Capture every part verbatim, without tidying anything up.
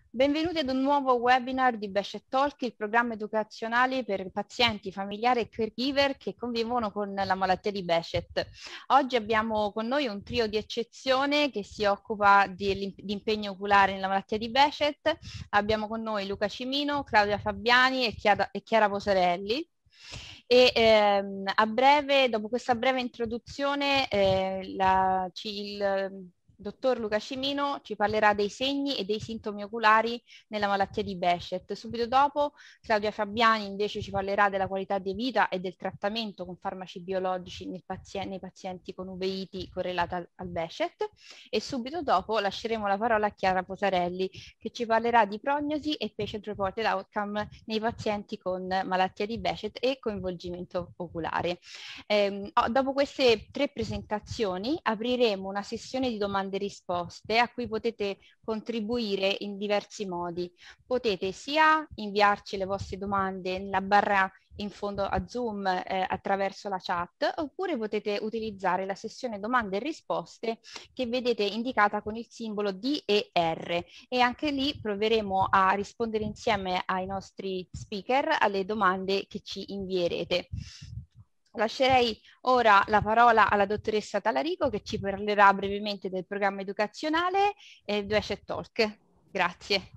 Benvenuti ad un nuovo webinar di Beshet Talk, il programma educazionale per pazienti, familiari e caregiver che convivono con la malattia di Behçet. Oggi abbiamo con noi un trio di eccezione che si occupa di, di impegno oculare nella malattia di Behçet. Abbiamo con noi Luca Cimino, Claudia Fabiani e Chiara, e Chiara Posarelli. E ehm, a breve, dopo questa breve introduzione, eh, la, ci, il dottor Luca Cimino ci parlerà dei segni e dei sintomi oculari nella malattia di Behçet. Subito dopo Claudia Fabiani invece ci parlerà della qualità di vita e del trattamento con farmaci biologici nel paziente, nei pazienti con uveitis correlata al, al Behçet. E subito dopo lasceremo la parola a Chiara Posarelli che ci parlerà di prognosi e patient reported outcome nei pazienti con malattia di Behçet e coinvolgimento oculare. Eh, dopo queste tre presentazioni apriremo una sessione di domande e risposte a cui potete contribuire in diversi modi. Potete sia inviarci le vostre domande nella barra in fondo a Zoom eh, attraverso la chat, oppure potete utilizzare la sessione domande e risposte che vedete indicata con il simbolo D e R, e anche lì proveremo a rispondere insieme ai nostri speaker alle domande che ci invierete. Lascerei ora la parola alla dottoressa Talarico che ci parlerà brevemente del programma educazionale eh, Behçet Talk. Grazie.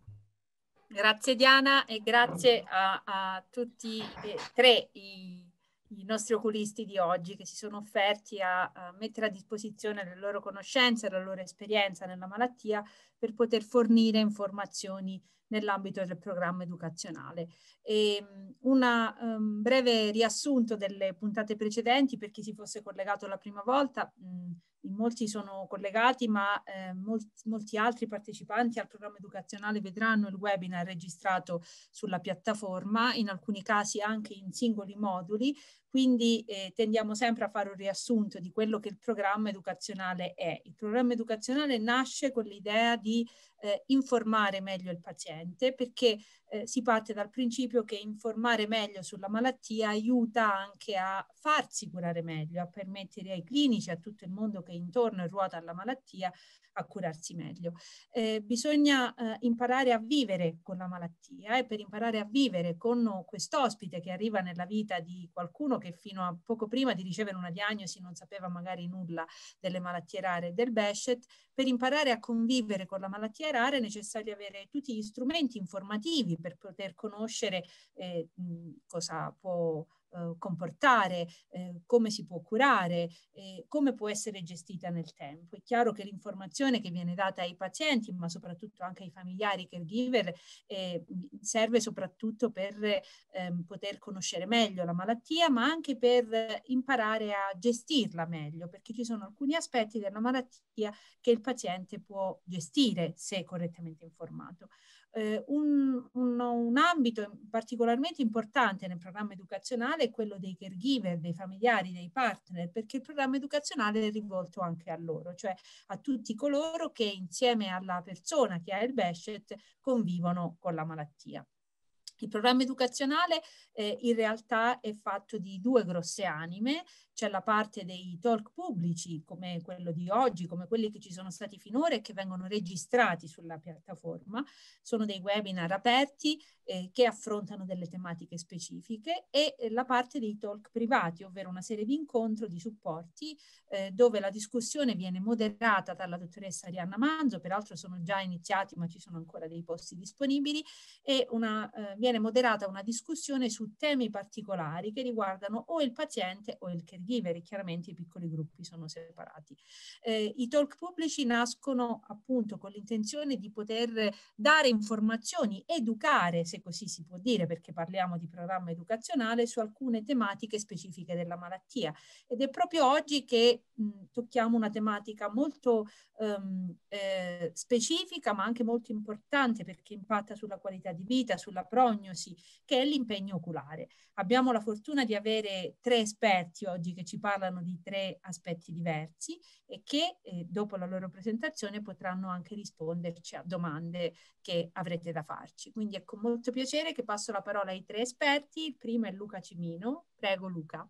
Grazie Diana e grazie a, a tutti e tre i, i nostri oculisti di oggi che si sono offerti a, a mettere a disposizione le loro conoscenze e la loro esperienza nella malattia per poter fornire informazioni nell'ambito del programma educazionale. E un um, breve riassunto delle puntate precedenti per chi si fosse collegato la prima volta. Mh, in molti sono collegati, ma eh, molti, molti altri partecipanti al programma educazionale vedranno il webinar registrato sulla piattaforma, in alcuni casi anche in singoli moduli, quindi eh, tendiamo sempre a fare un riassunto di quello che il programma educazionale è. Il programma educazionale nasce con l'idea di eh, informare meglio il paziente, perché eh, si parte dal principio che informare meglio sulla malattia aiuta anche a farsi curare meglio, a permettere ai clinici, a tutto il mondo che è intorno e ruota alla malattia, a curarsi meglio. Eh, bisogna eh, imparare a vivere con la malattia, e per imparare a vivere con quest'ospite che arriva nella vita di qualcuno che fino a poco prima di ricevere una diagnosi non sapeva magari nulla delle malattie rare del Behçet, per imparare a convivere con la malattia rara è necessario avere tutti gli strumenti informativi per poter conoscere eh, cosa può eh, comportare, eh, come si può curare, eh, come può essere gestita nel tempo. È chiaro che l'informazione che viene data ai pazienti, ma soprattutto anche ai familiari caregiver, eh, serve soprattutto per eh, poter conoscere meglio la malattia, ma anche per imparare a gestirla meglio, perché ci sono alcuni aspetti della malattia che il paziente può gestire se correttamente informato. Eh, un, un, un ambito particolarmente importante nel programma educazionale è quello dei caregiver, dei familiari, dei partner, perché il programma educazionale è rivolto anche a loro, cioè a tutti coloro che insieme alla persona che ha il Behçet convivono con la malattia. Il programma educazionale eh, in realtà è fatto di due grosse anime. C'è la parte dei talk pubblici, come quello di oggi, come quelli che ci sono stati finora e che vengono registrati sulla piattaforma. Sono dei webinar aperti eh, che affrontano delle tematiche specifiche, e eh, la parte dei talk privati, ovvero una serie di incontri, di supporti, eh, dove la discussione viene moderata dalla dottoressa Arianna Manzo, peraltro sono già iniziati ma ci sono ancora dei posti disponibili, e una, eh, viene moderata una discussione su temi particolari che riguardano o il paziente o il caregiver, e chiaramente i piccoli gruppi sono separati. Eh, I talk pubblici nascono appunto con l'intenzione di poter dare informazioni, educare, se così si può dire, perché parliamo di programma educazionale, su alcune tematiche specifiche della malattia. Ed è proprio oggi che mh, tocchiamo una tematica molto um, eh, specifica, ma anche molto importante, perché impatta sulla qualità di vita, sulla prognosi, che è l'impegno oculare. Abbiamo la fortuna di avere tre esperti oggi che ci parlano di tre aspetti diversi e che eh, dopo la loro presentazione potranno anche risponderci a domande che avrete da farci. Quindi è con molto piacere che passo la parola ai tre esperti. Il primo è Luca Cimino. Prego Luca.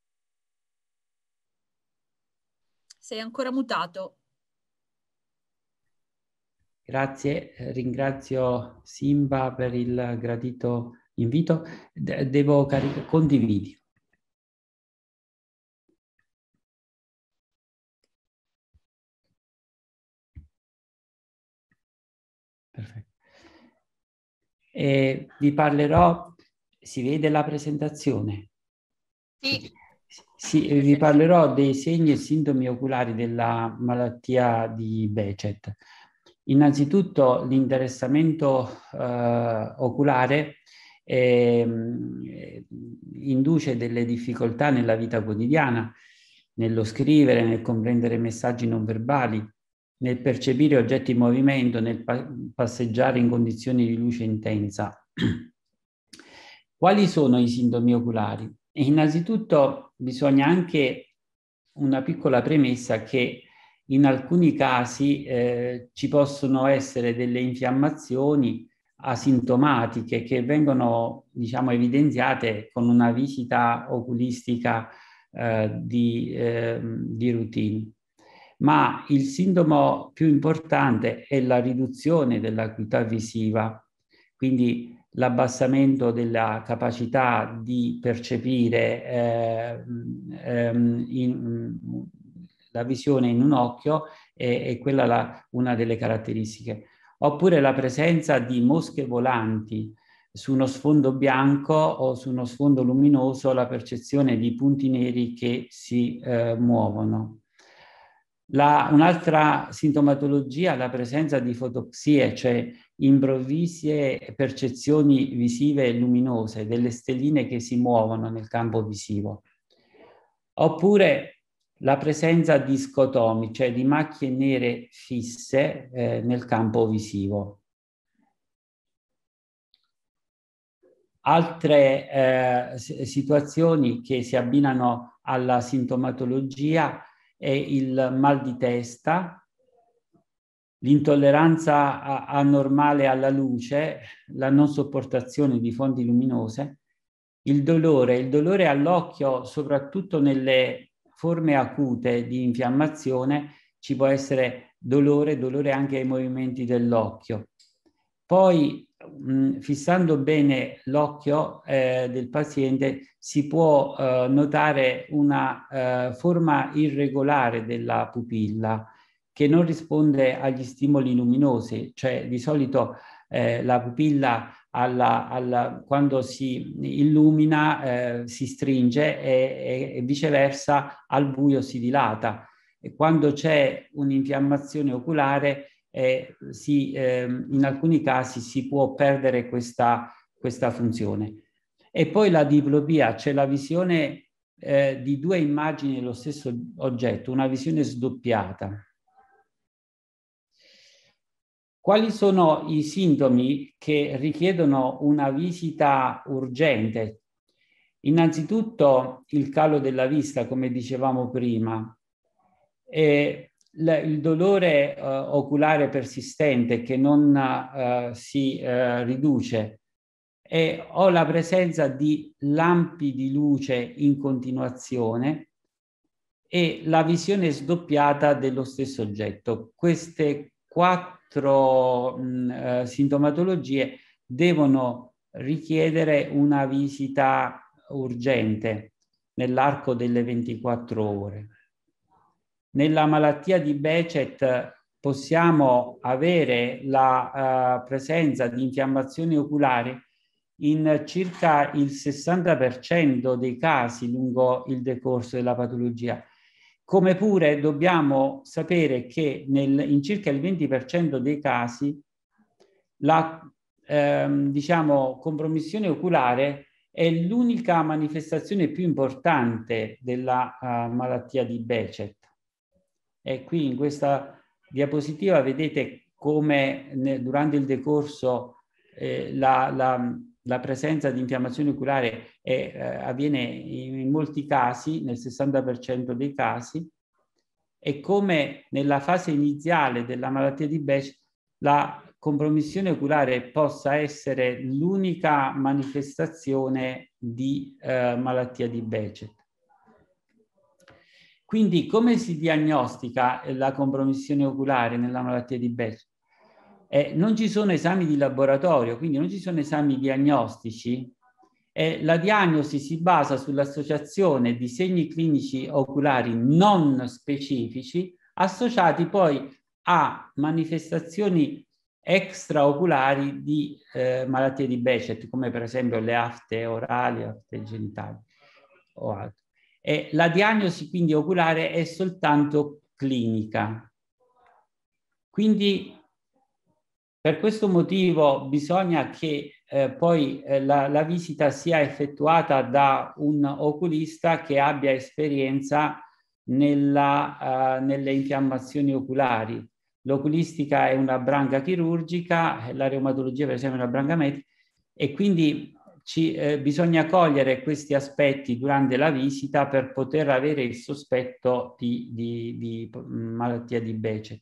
Sei ancora mutato. Grazie, eh, ringrazio Simba per il gradito invito. De- devo caricare, condividi. Perfetto. E vi parlerò, si vede la presentazione? Sì. Sì, vi parlerò dei segni e sintomi oculari della malattia di Behçet. Innanzitutto l'interessamento eh, oculare eh, induce delle difficoltà nella vita quotidiana, nello scrivere, nel comprendere messaggi non verbali, nel percepire oggetti in movimento, nel pa- passeggiare in condizioni di luce intensa. Quali sono i sintomi oculari? E innanzitutto bisogna anche una piccola premessa che in alcuni casi eh, ci possono essere delle infiammazioni asintomatiche che vengono, diciamo, evidenziate con una visita oculistica eh, di, eh, di routine. Ma il sintomo più importante è la riduzione dell'acuità visiva, quindi l'abbassamento della capacità di percepire eh, ehm, in, la visione in un occhio è, è quella la, una delle caratteristiche. Oppure la presenza di mosche volanti su uno sfondo bianco o su uno sfondo luminoso, la percezione di punti neri che si eh, muovono. Un'altra sintomatologia è la presenza di fotopsie, cioè improvvise percezioni visive luminose, delle stelline che si muovono nel campo visivo. Oppure la presenza di scotomi, cioè di macchie nere fisse eh, nel campo visivo. Altre eh, situazioni che si abbinano alla sintomatologia è il mal di testa, l'intolleranza anormale alla luce, la non sopportazione di fonti luminose, il dolore, il dolore all'occhio, soprattutto nelle forme acute di infiammazione, ci può essere dolore, dolore anche ai movimenti dell'occhio. Poi, mh, fissando bene l'occhio eh, del paziente, si può eh, notare una eh, forma irregolare della pupilla che non risponde agli stimoli luminosi, cioè di solito eh, la pupilla alla, alla, quando si illumina eh, si stringe e, e, e viceversa al buio si dilata. E quando c'è un'infiammazione oculare eh, si, eh, in alcuni casi si può perdere questa, questa funzione. E poi la diplopia, c'è la visione eh, di due immagini dello stesso oggetto, una visione sdoppiata. Quali sono i sintomi che richiedono una visita urgente? Innanzitutto il calo della vista, come dicevamo prima, e il dolore eh, oculare persistente che non eh, si eh, riduce, e ho la presenza di lampi di luce in continuazione e la visione sdoppiata dello stesso oggetto. Queste quattro mh, eh, sintomatologie devono richiedere una visita urgente nell'arco delle ventiquattro ore. Nella malattia di Behçet possiamo avere la uh, presenza di infiammazioni oculari in circa il sessanta per cento dei casi lungo il decorso della patologia. Come pure dobbiamo sapere che nel, in circa il venti per cento dei casi la ehm, diciamo, compromissione oculare è l'unica manifestazione più importante della uh, malattia di Behçet. E qui in questa diapositiva vedete come ne, durante il decorso eh, la, la, la presenza di infiammazione oculare è, eh, avviene in, in molti casi, nel sessanta per cento dei casi, e come nella fase iniziale della malattia di Behçet la compromissione oculare possa essere l'unica manifestazione di eh, malattia di Behçet. Quindi come si diagnostica la compromissione oculare nella malattia di Behçet? Eh, non ci sono esami di laboratorio, quindi non ci sono esami diagnostici. Eh, la diagnosi si basa sull'associazione di segni clinici oculari non specifici associati poi a manifestazioni extraoculari di eh, malattie di Behçet, come per esempio le afte orali, afte genitali o altro. E la diagnosi quindi oculare è soltanto clinica. Quindi per questo motivo bisogna che eh, poi eh, la, la visita sia effettuata da un oculista che abbia esperienza nella, uh, nelle infiammazioni oculari. L'oculistica è una branca chirurgica, la reumatologia per esempio è una branca medica, e quindi ci, eh, bisogna cogliere questi aspetti durante la visita per poter avere il sospetto di, di, di malattia di Behçet.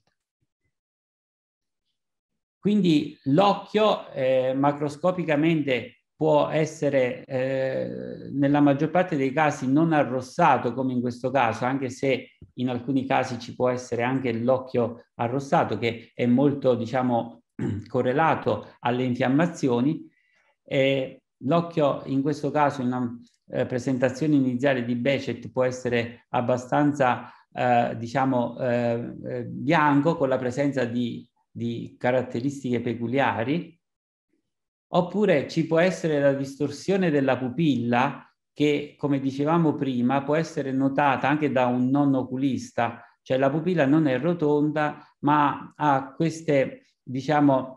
Quindi l'occhio eh, macroscopicamente può essere eh, nella maggior parte dei casi non arrossato, come in questo caso, anche se in alcuni casi ci può essere anche l'occhio arrossato, che è molto, diciamo, correlato alle infiammazioni. Eh, l'occhio in questo caso in una eh, presentazione iniziale di Behçet può essere abbastanza eh, diciamo eh, eh, bianco, con la presenza di di caratteristiche peculiari, oppure ci può essere la distorsione della pupilla che, come dicevamo prima, può essere notata anche da un non oculista, cioè la pupilla non è rotonda, ma ha queste, diciamo,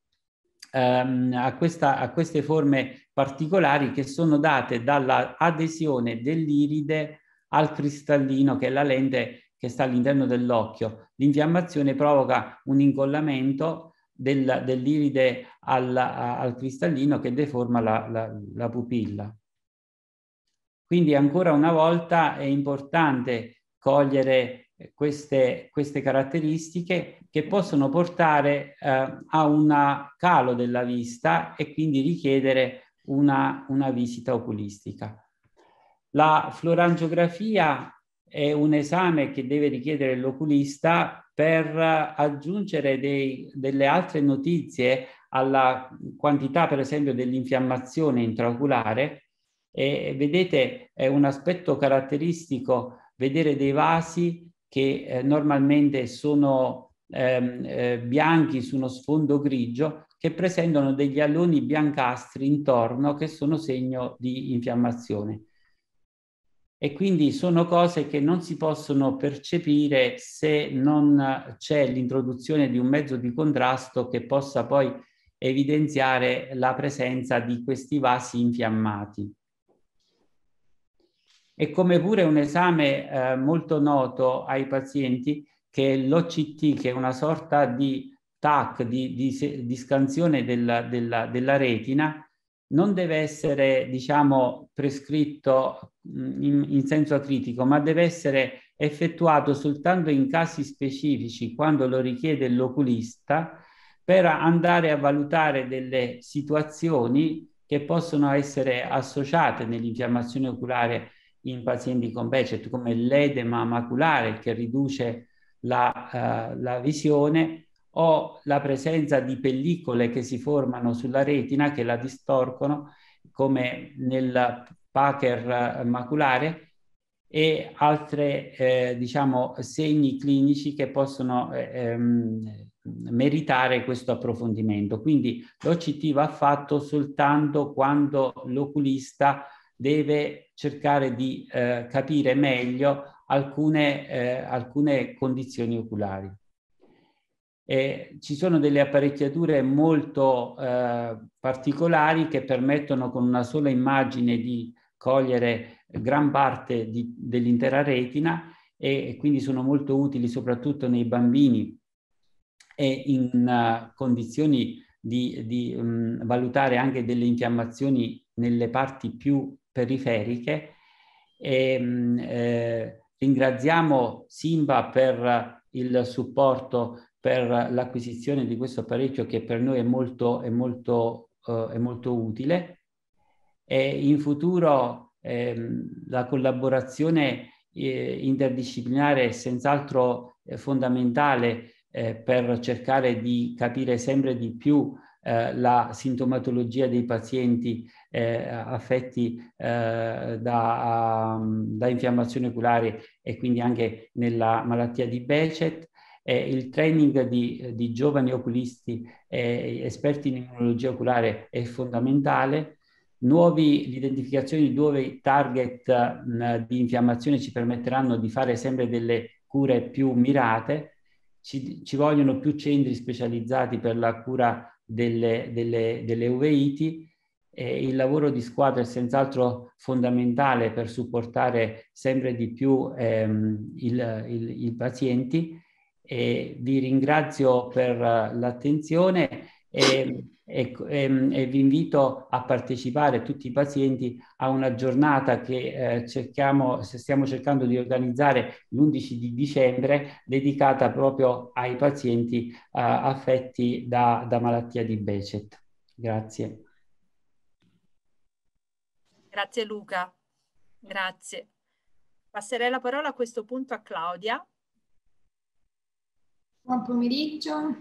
ehm, a, questa, a queste forme particolari che sono date dalla adesione dell'iride al cristallino, che è la lente che sta all'interno dell'occhio. L'infiammazione provoca un incollamento del, dell'iride al, al cristallino che deforma la, la, la pupilla. Quindi ancora una volta è importante cogliere queste, queste caratteristiche che possono portare eh, a un calo della vista e quindi richiedere una, una visita oculistica. La fluorangiografia è un esame che deve richiedere l'oculista per aggiungere dei, delle altre notizie alla quantità, per esempio, dell'infiammazione intraoculare. E vedete, è un aspetto caratteristico vedere dei vasi che eh, normalmente sono ehm, eh, bianchi su uno sfondo grigio, che presentano degli aloni biancastri intorno che sono segno di infiammazione. E quindi sono cose che non si possono percepire se non c'è l'introduzione di un mezzo di contrasto che possa poi evidenziare la presenza di questi vasi infiammati. E come pure un esame eh, molto noto ai pazienti, che è l'O C T, che è una sorta di T A C, di, di, di scansione della, della, della retina, non deve essere, diciamo, prescritto in, in senso acritico, ma deve essere effettuato soltanto in casi specifici, quando lo richiede l'oculista, per andare a valutare delle situazioni che possono essere associate nell'infiammazione oculare in pazienti con Behçet, come l'edema maculare che riduce la, uh, la visione, o la presenza di pellicole che si formano sulla retina che la distorcono, come nel Packer maculare, e altre eh, diciamo segni clinici che possono ehm, meritare questo approfondimento. Quindi l'O C T va fatto soltanto quando l'oculista deve cercare di eh, capire meglio alcune, eh, alcune condizioni oculari. E ci sono delle apparecchiature molto eh, particolari che permettono con una sola immagine di cogliere gran parte dell'intera retina, e, e quindi sono molto utili soprattutto nei bambini e in uh, condizioni di, di um, valutare anche delle infiammazioni nelle parti più periferiche. E, um, eh, ringraziamo Simba per il supporto per l'acquisizione di questo apparecchio, che per noi è molto, è molto, uh, è molto utile. E in futuro ehm, la collaborazione eh, interdisciplinare è senz'altro eh, fondamentale eh, per cercare di capire sempre di più eh, la sintomatologia dei pazienti eh, affetti eh, da, um, da infiammazione oculare e quindi anche nella malattia di Behçet. Eh, il training di, di giovani oculisti e esperti in immunologia oculare è fondamentale. Nuovi, l'identificazione di nuovi target mh, di infiammazione ci permetteranno di fare sempre delle cure più mirate. Ci, ci vogliono più centri specializzati per la cura delle, delle, delle uveiti. E il lavoro di squadra è senz'altro fondamentale per supportare sempre di più ehm, il, il, i pazienti. E vi ringrazio per l'attenzione e, e, e, e vi invito a partecipare tutti i pazienti a una giornata che eh, cerchiamo, stiamo cercando di organizzare l'undici di dicembre, dedicata proprio ai pazienti eh, affetti da, da malattia di Behçet. Grazie. Grazie Luca, grazie. Passerei la parola a questo punto a Claudia. Buon pomeriggio.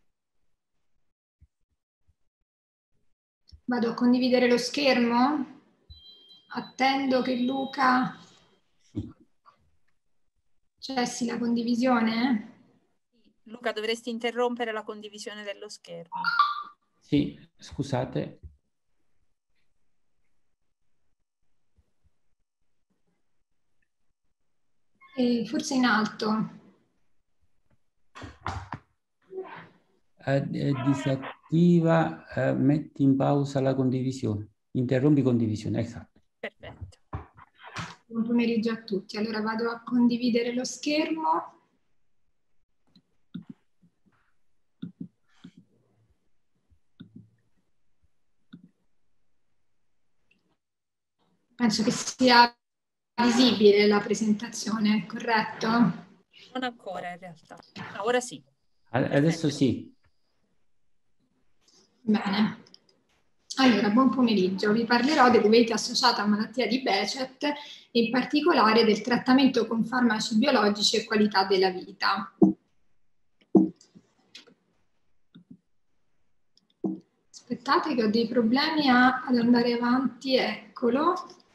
Vado a condividere lo schermo. Attendo che Luca cessi la condivisione. Luca, dovresti interrompere la condivisione dello schermo. Sì, scusate. E forse in alto. Eh, eh, disattiva, eh, metti in pausa la condivisione, interrompi condivisione, esatto. Perfetto. Buon pomeriggio a tutti. Allora vado a condividere lo schermo. Penso che sia visibile la presentazione, corretto? Non ancora in realtà. Ah, ora sì. Adesso Perfetto. sì. Bene. Allora, buon pomeriggio. Vi parlerò dell'uveite associata a malattia di Behçet e in particolare del trattamento con farmaci biologici e qualità della vita. Aspettate che ho dei problemi a, ad andare avanti, eccolo.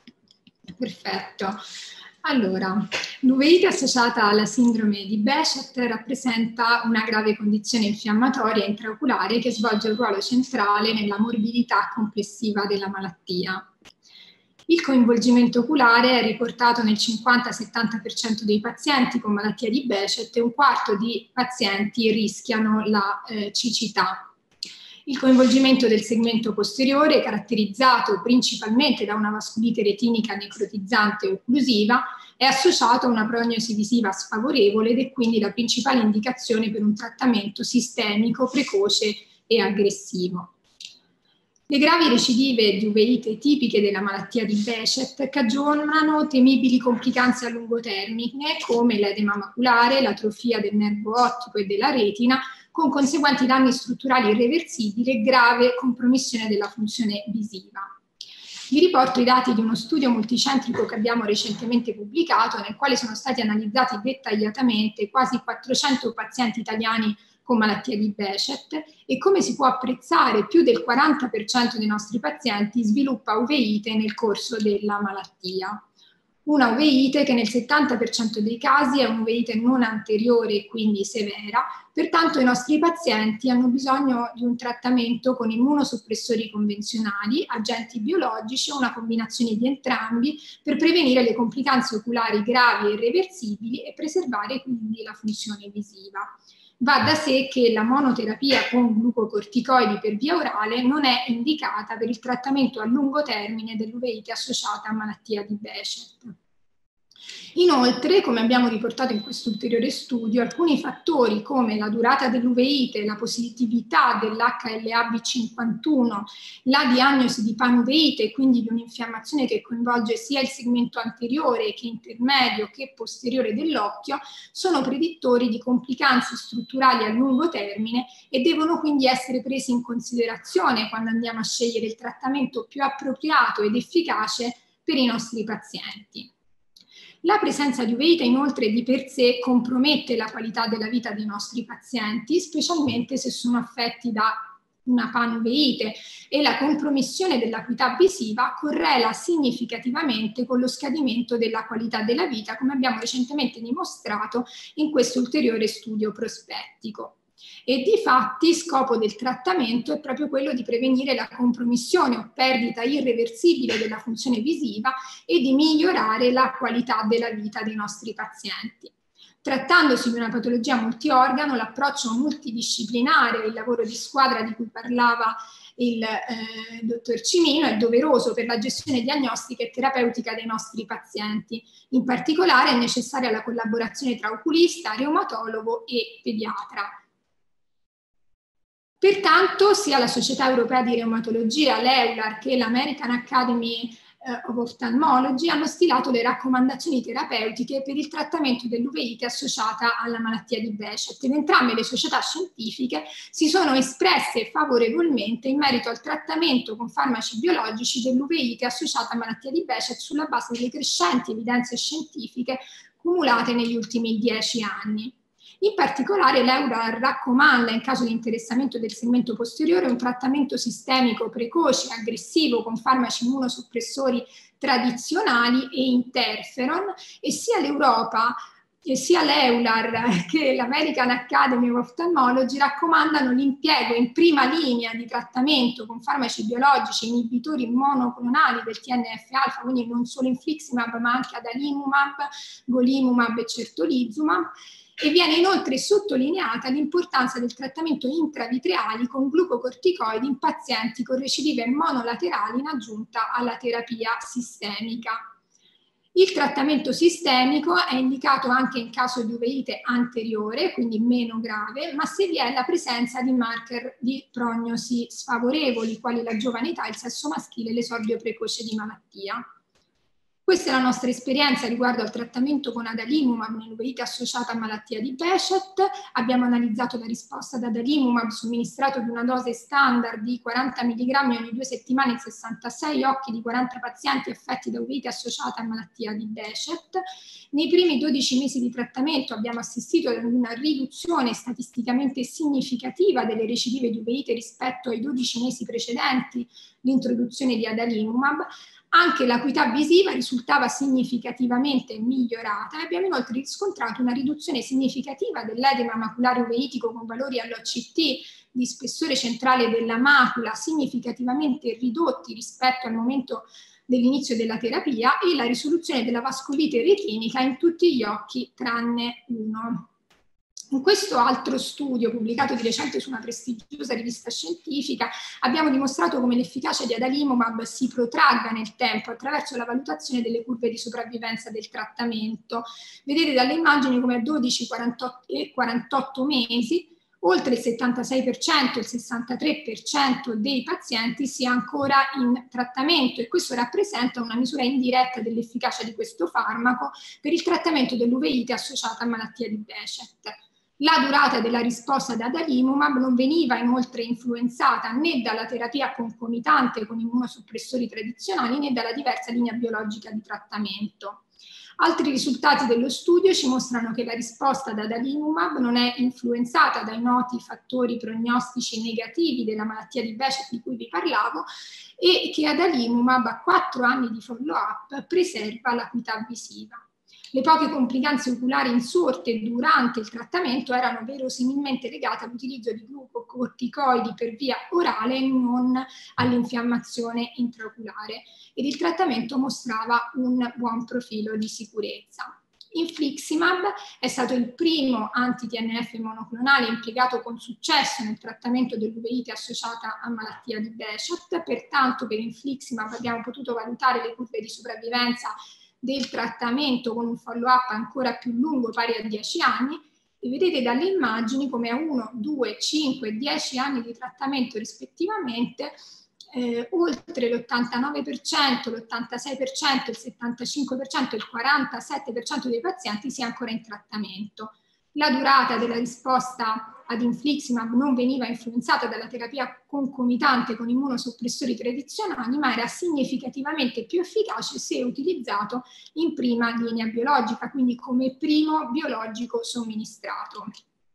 Perfetto. Allora, l'uveite associata alla sindrome di Behçet rappresenta una grave condizione infiammatoria intraoculare che svolge un ruolo centrale nella morbidità complessiva della malattia. Il coinvolgimento oculare è riportato nel cinquanta settanta per cento dei pazienti con malattia di Behçet e un quarto di pazienti rischiano la eh, cecità. Il coinvolgimento del segmento posteriore, caratterizzato principalmente da una vasculite retinica necrotizzante occlusiva, è associato a una prognosi visiva sfavorevole ed è quindi la principale indicazione per un trattamento sistemico, precoce e aggressivo. Le gravi recidive di uveite tipiche della malattia di Behçet cagionano temibili complicanze a lungo termine come l'edema maculare, l'atrofia del nervo ottico e della retina, con conseguenti danni strutturali irreversibili e grave compromissione della funzione visiva. Vi riporto i dati di uno studio multicentrico che abbiamo recentemente pubblicato, nel quale sono stati analizzati dettagliatamente quasi quattrocento pazienti italiani con malattia di Behçet e, come si può apprezzare, più del quaranta per cento dei nostri pazienti sviluppa uveite nel corso della malattia. Una uveite che nel settanta per cento dei casi è un'uveite non anteriore e quindi severa, pertanto i nostri pazienti hanno bisogno di un trattamento con immunosoppressori convenzionali, agenti biologici o una combinazione di entrambi per prevenire le complicanze oculari gravi e irreversibili e preservare quindi la funzione visiva. Va da sé che la monoterapia con glucocorticoidi per via orale non è indicata per il trattamento a lungo termine dell'uveite associata a malattia di Behçet. Inoltre, come abbiamo riportato in questo ulteriore studio, alcuni fattori come la durata dell'uveite, la positività dell'H L A B cinquantuno, la diagnosi di panuveite, quindi di un'infiammazione che coinvolge sia il segmento anteriore che intermedio che posteriore dell'occhio, sono predittori di complicanze strutturali a lungo termine e devono quindi essere presi in considerazione quando andiamo a scegliere il trattamento più appropriato ed efficace per i nostri pazienti. La presenza di uveite inoltre di per sé compromette la qualità della vita dei nostri pazienti, specialmente se sono affetti da una panuveite, e la compromissione dell'acuità visiva correla significativamente con lo scadimento della qualità della vita, come abbiamo recentemente dimostrato in questo ulteriore studio prospettico. E difatti scopo del trattamento è proprio quello di prevenire la compromissione o perdita irreversibile della funzione visiva e di migliorare la qualità della vita dei nostri pazienti. Trattandosi di una patologia multiorgano, l'approccio multidisciplinare e il lavoro di squadra di cui parlava il eh, dottor Cimino è doveroso per la gestione diagnostica e terapeutica dei nostri pazienti. In particolare è necessaria la collaborazione tra oculista, reumatologo e pediatra. Pertanto sia la Società Europea di Reumatologia, l'EULAR, che l'American Academy of Ophthalmology hanno stilato le raccomandazioni terapeutiche per il trattamento dell'uveite associata alla malattia di Behçet. Ed entrambe le società scientifiche si sono espresse favorevolmente in merito al trattamento con farmaci biologici dell'uveite associata a malattia di Behçet sulla base delle crescenti evidenze scientifiche cumulate negli ultimi dieci anni. In particolare l'EULAR raccomanda, in caso di interessamento del segmento posteriore, un trattamento sistemico precoce e aggressivo con farmaci immunosoppressori tradizionali e interferon, e sia l'Europa e sia l'EULAR che l'American Academy of Ophthalmology raccomandano l'impiego in prima linea di trattamento con farmaci biologici inibitori monoclonali del T N F alfa, quindi non solo infliximab ma anche adalimumab, golimumab e certolizumab. E viene inoltre sottolineata l'importanza del trattamento intravitreali con glucocorticoidi in pazienti con recidive monolaterali in aggiunta alla terapia sistemica. Il trattamento sistemico è indicato anche in caso di uveite anteriore, quindi meno grave, ma se vi è la presenza di marker di prognosi sfavorevoli, quali la giovane età, il sesso maschile e l'esordio precoce di malattia. Questa è la nostra esperienza riguardo al trattamento con adalimumab nell'uveite associata a malattia di Behçet. Abbiamo analizzato la risposta ad adalimumab somministrato di una dose standard di quaranta milligrammi ogni due settimane in sessantasei occhi di quaranta pazienti affetti da uveite associata a malattia di Behçet. Nei primi dodici mesi di trattamento abbiamo assistito ad una riduzione statisticamente significativa delle recidive di uveite rispetto ai dodici mesi precedenti l'introduzione di adalimumab. Anche l'acuità visiva risultava significativamente migliorata e abbiamo inoltre riscontrato una riduzione significativa dell'edema maculare uveitico con valori all'O C T di spessore centrale della macula significativamente ridotti rispetto al momento dell'inizio della terapia e la risoluzione della vascolite retinica in tutti gli occhi tranne uno. In questo altro studio, pubblicato di recente su una prestigiosa rivista scientifica, abbiamo dimostrato come l'efficacia di adalimumab si protragga nel tempo attraverso la valutazione delle curve di sopravvivenza del trattamento. Vedete dalle immagini come a dodici, quarantotto e quarantotto mesi, oltre il settantasei per cento e il sessantatré per cento dei pazienti sia ancora in trattamento, e questo rappresenta una misura indiretta dell'efficacia di questo farmaco per il trattamento dell'uveite associata a malattia di Behçet. La durata della risposta ad adalimumab non veniva inoltre influenzata né dalla terapia concomitante con immunosoppressori tradizionali né dalla diversa linea biologica di trattamento. Altri risultati dello studio ci mostrano che la risposta ad adalimumab non è influenzata dai noti fattori prognostici negativi della malattia di Behçet di cui vi parlavo e che adalimumab a quattro anni di follow-up preserva l'acuità visiva. Le poche complicanze oculari insorte durante il trattamento erano verosimilmente legate all'utilizzo di glucocorticoidi per via orale e non all'infiammazione intraoculare, ed il trattamento mostrava un buon profilo di sicurezza. Infliximab è stato il primo anti-T N F monoclonale impiegato con successo nel trattamento dell'uveite associata a malattia di Behçet, pertanto per Infliximab abbiamo potuto valutare le curve di sopravvivenza del trattamento con un follow-up ancora più lungo, pari a dieci anni, e vedete dalle immagini come a uno, due, cinque e dieci anni di trattamento rispettivamente, eh, oltre l'ottantanove per cento, l'ottantasei per cento, il settantacinque per cento e il quarantasette per cento dei pazienti sia ancora in trattamento. La durata della risposta ad infliximab non veniva influenzata dalla terapia concomitante con immunosoppressori tradizionali, ma era significativamente più efficace se utilizzato in prima linea biologica, quindi come primo biologico somministrato.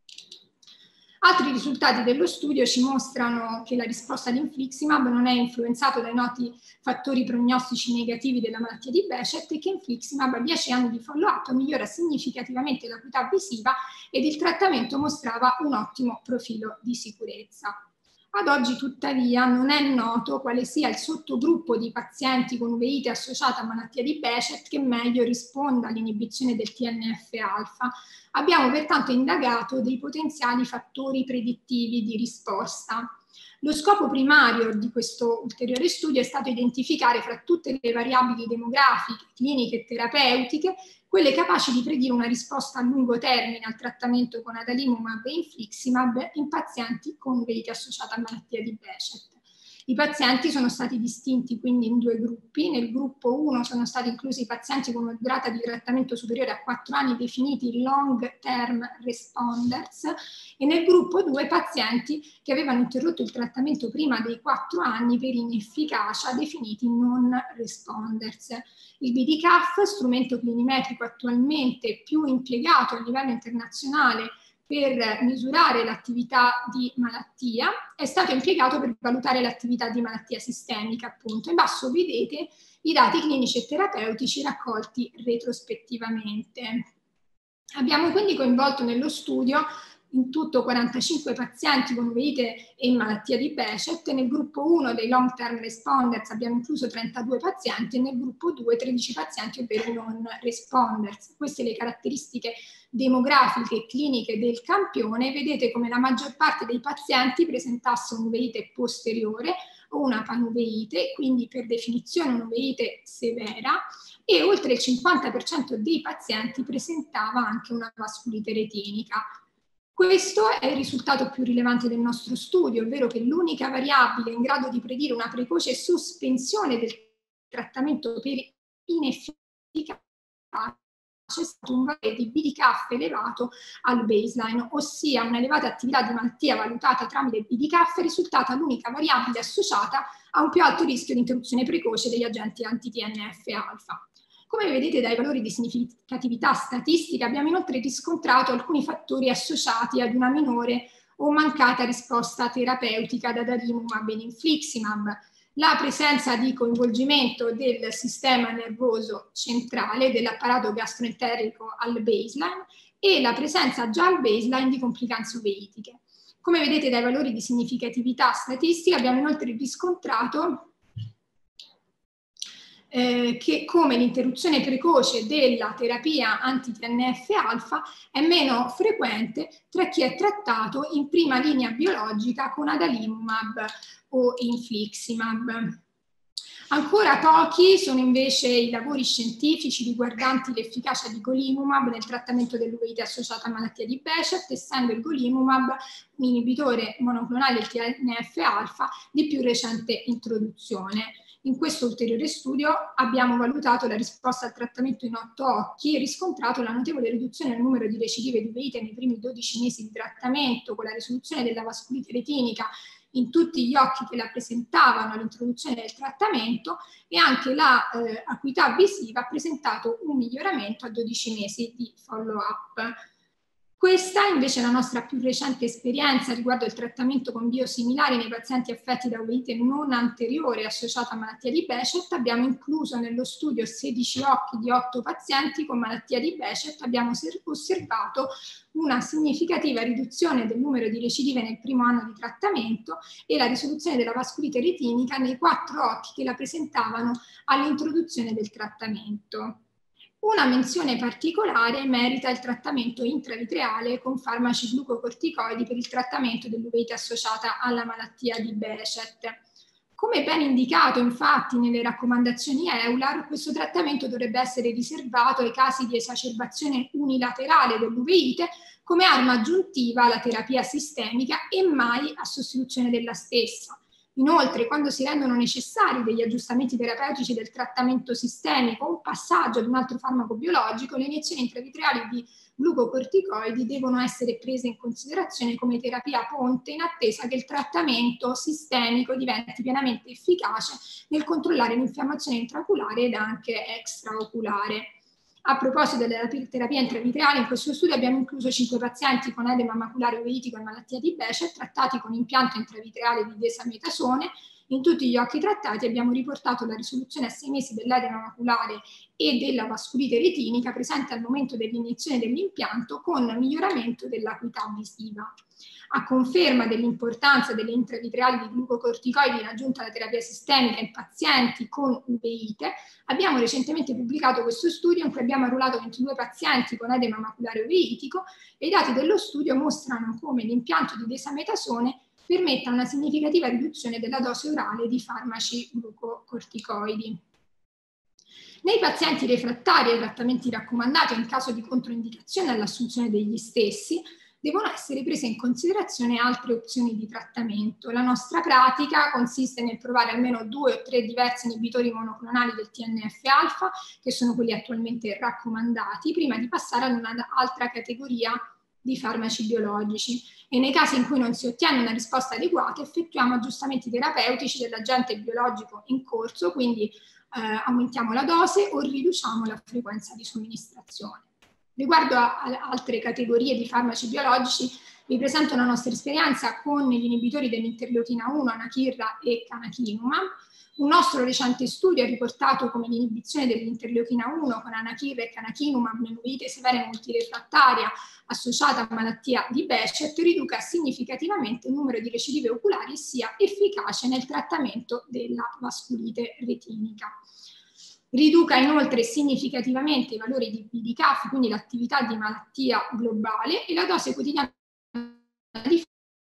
Altri risultati dello studio ci mostrano che la risposta all'infliximab non è influenzato dai noti fattori prognostici negativi della malattia di Behçet e che infliximab a dieci anni di follow-up migliora significativamente l'acuità visiva ed il trattamento mostrava un ottimo profilo di sicurezza. Ad oggi, tuttavia, non è noto quale sia il sottogruppo di pazienti con uveite associata a malattia di Behçet che meglio risponda all'inibizione del T N F alfa. Abbiamo pertanto indagato dei potenziali fattori predittivi di risposta. Lo scopo primario di questo ulteriore studio è stato identificare fra tutte le variabili demografiche, cliniche e terapeutiche quelle capaci di predire una risposta a lungo termine al trattamento con adalimumab e infliximab in pazienti con uveite associata a malattia di Behçet. I pazienti sono stati distinti quindi in due gruppi. Nel gruppo uno sono stati inclusi i pazienti con una durata di trattamento superiore a quattro anni definiti long term responders e nel gruppo due pazienti che avevano interrotto il trattamento prima dei quattro anni per inefficacia definiti non responders. Il B D C A F, strumento clinimetrico attualmente più impiegato a livello internazionale per misurare l'attività di malattia, è stato impiegato per valutare l'attività di malattia sistemica, appunto. In basso vedete i dati clinici e terapeutici raccolti retrospettivamente. Abbiamo quindi coinvolto nello studio in tutto quarantacinque pazienti con uveite e malattia di Behçet, nel gruppo uno dei long term responders abbiamo incluso trentadue pazienti e nel gruppo due tredici pazienti, ovvero i non responders. Queste le caratteristiche demografiche e cliniche del campione. Vedete come la maggior parte dei pazienti presentasse un'uveite posteriore o una panuveite, quindi per definizione un'uveite severa, e oltre il cinquanta per cento dei pazienti presentava anche una vasculite retinica. Questo è il risultato più rilevante del nostro studio, ovvero che l'unica variabile in grado di predire una precoce sospensione del trattamento per inefficacia è stato un valore di B D C A F elevato al baseline, ossia un'elevata attività di malattia valutata tramite B D C A F è risultata l'unica variabile associata a un più alto rischio di interruzione precoce degli agenti anti-T N F alfa. Come vedete dai valori di significatività statistica abbiamo inoltre riscontrato alcuni fattori associati ad una minore o mancata risposta terapeutica ad adalimumab e infliximab. La presenza di coinvolgimento del sistema nervoso centrale, dell'apparato gastroenterico al baseline e la presenza già al baseline di complicanze uveitiche. Come vedete dai valori di significatività statistica abbiamo inoltre riscontrato Eh, che come l'interruzione precoce della terapia anti-T N F alfa è meno frequente tra chi è trattato in prima linea biologica con adalimumab o infliximab. Ancora pochi sono invece i lavori scientifici riguardanti l'efficacia di golimumab nel trattamento dell'uveite associata a malattia di Behçet, essendo il golimumab un inibitore monoclonale del T N F alfa di più recente introduzione. In questo ulteriore studio abbiamo valutato la risposta al trattamento in otto occhi e riscontrato la notevole riduzione del numero di recidive di uveite nei primi dodici mesi di trattamento, con la risoluzione della vasculite retinica in tutti gli occhi che la presentavano all'introduzione del trattamento, e anche la eh, acuità visiva ha presentato un miglioramento a dodici mesi di follow-up. Questa invece è la nostra più recente esperienza riguardo il trattamento con biosimilari nei pazienti affetti da uveite non anteriore associata a malattia di Behçet. Abbiamo incluso nello studio sedici occhi di otto pazienti con malattia di Behçet. Abbiamo osservato una significativa riduzione del numero di recidive nel primo anno di trattamento e la risoluzione della vasculite retinica nei quattro occhi che la presentavano all'introduzione del trattamento. Una menzione particolare merita il trattamento intravitreale con farmaci glucocorticoidi per il trattamento dell'uveite associata alla malattia di Behçet. Come ben indicato infatti nelle raccomandazioni EULAR, questo trattamento dovrebbe essere riservato ai casi di esacerbazione unilaterale dell'uveite come arma aggiuntiva alla terapia sistemica e mai a sostituzione della stessa. Inoltre, quando si rendono necessari degli aggiustamenti terapeutici del trattamento sistemico o un passaggio ad un altro farmaco biologico, le iniezioni intravitreali di glucocorticoidi devono essere prese in considerazione come terapia ponte in attesa che il trattamento sistemico diventi pienamente efficace nel controllare l'infiammazione intraoculare ed anche extraoculare. A proposito della terapia intravitreale, in questo studio abbiamo incluso cinque pazienti con edema maculare uveitico e malattia di Behçet trattati con impianto intravitreale di desametasone. In tutti gli occhi trattati abbiamo riportato la risoluzione a sei mesi dell'edema maculare e della vasculite retinica presente al momento dell'iniezione dell'impianto, con miglioramento dell'acuità visiva. A conferma dell'importanza delle intravitreali di glucocorticoidi in aggiunta alla terapia sistemica in pazienti con uveite, abbiamo recentemente pubblicato questo studio in cui abbiamo arruolato ventidue pazienti con edema maculare uveitico e i dati dello studio mostrano come l'impianto di desametasone permetta una significativa riduzione della dose orale di farmaci glucocorticoidi. Nei pazienti refrattari ai trattamenti raccomandati o in caso di controindicazione all'assunzione degli stessi, devono essere prese in considerazione altre opzioni di trattamento. La nostra pratica consiste nel provare almeno due o tre diversi inibitori monoclonali del T N F alfa, che sono quelli attualmente raccomandati, prima di passare ad un'altra categoria di farmaci biologici. E nei casi in cui non si ottiene una risposta adeguata, effettuiamo aggiustamenti terapeutici dell'agente biologico in corso, quindi eh, aumentiamo la dose o riduciamo la frequenza di somministrazione. Riguardo a, a altre categorie di farmaci biologici, vi presento la nostra esperienza con gli inibitori dell'interleuchina uno, anakinra e canakinumab. Un nostro recente studio ha riportato come l'inibizione dell'interleuchina uno con anakinra e canakinumab nell'uveite severa e multirefrattaria associata a malattia di Behçet riduca significativamente il numero di recidive oculari e sia efficace nel trattamento della vasculite retinica. Riduca inoltre significativamente i valori di B D C A F, quindi l'attività di malattia globale, e la dose quotidiana di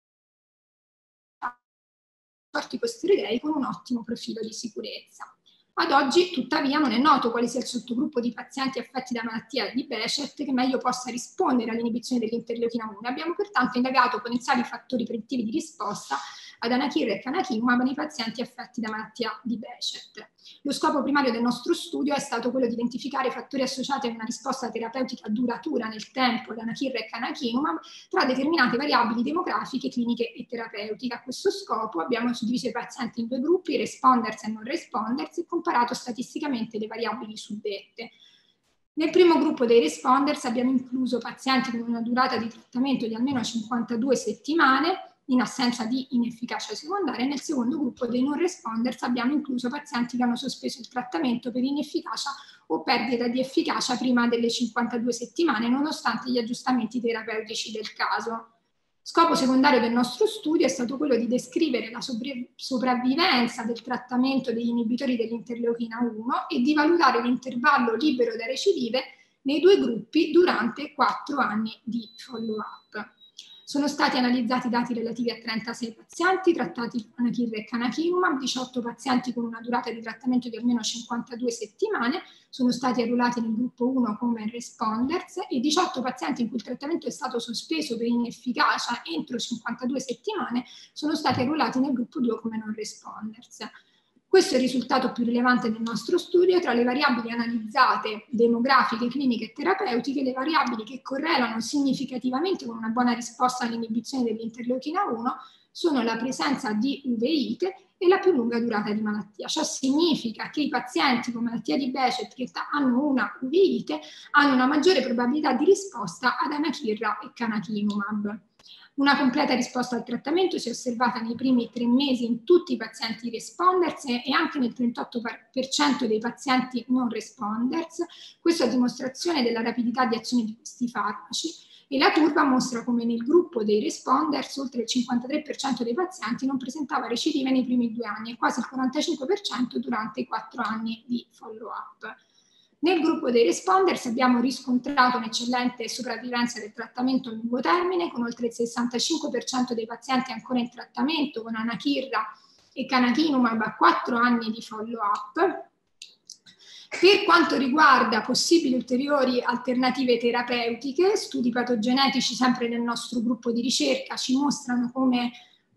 corticosteroidei con un ottimo profilo di sicurezza. Ad oggi, tuttavia, non è noto quale sia il sottogruppo di pazienti affetti da malattia di Behçet che meglio possa rispondere all'inibizione dell'interleuchina uno. Abbiamo pertanto indagato potenziali fattori predittivi di risposta ad anakinra e canakinumab nei pazienti affetti da malattia di Behçet. Lo scopo primario del nostro studio è stato quello di identificare fattori associati a una risposta terapeutica duratura nel tempo da anakinra e canakinumab tra determinate variabili demografiche, cliniche e terapeutiche. A questo scopo abbiamo suddiviso i pazienti in due gruppi, responders e non responders, e comparato statisticamente le variabili suddette. Nel primo gruppo dei responders abbiamo incluso pazienti con una durata di trattamento di almeno cinquantadue settimane, in assenza di inefficacia secondaria. Nel secondo gruppo dei non responders abbiamo incluso pazienti che hanno sospeso il trattamento per inefficacia o perdita di efficacia prima delle cinquantadue settimane, nonostante gli aggiustamenti terapeutici del caso. Scopo secondario del nostro studio è stato quello di descrivere la sopravvivenza del trattamento degli inibitori dell'interleuchina uno e di valutare l'intervallo libero da recidive nei due gruppi durante quattro anni di follow-up. Sono stati analizzati dati relativi a trentasei pazienti trattati con anakinra e canakinumab, diciotto pazienti con una durata di trattamento di almeno cinquantadue settimane, sono stati arruolati nel gruppo uno come responders, e diciotto pazienti in cui il trattamento è stato sospeso per inefficacia entro cinquantadue settimane sono stati arruolati nel gruppo due come non responders. Questo è il risultato più rilevante del nostro studio. Tra le variabili analizzate, demografiche, cliniche e terapeutiche, le variabili che correlano significativamente con una buona risposta all'inibizione dell'interleuchina uno sono la presenza di uveite e la più lunga durata di malattia. Ciò significa che i pazienti con malattia di Behçet che hanno una uveite hanno una maggiore probabilità di risposta ad anakinra e canakinumab. Una completa risposta al trattamento si è osservata nei primi tre mesi in tutti i pazienti responders e anche nel trentotto per cento dei pazienti non responders. Questo a dimostrazione della rapidità di azione di questi farmaci, e la curva mostra come nel gruppo dei responders oltre il cinquantatré per cento dei pazienti non presentava recidive nei primi due anni e quasi il quarantacinque per cento durante i quattro anni di follow-up. Nel gruppo dei responders abbiamo riscontrato un'eccellente sopravvivenza del trattamento a lungo termine, con oltre il sessantacinque per cento dei pazienti ancora in trattamento con anakinra e canakinumab a quattro anni di follow-up. Per quanto riguarda possibili ulteriori alternative terapeutiche, studi patogenetici sempre nel nostro gruppo di ricerca ci mostrano come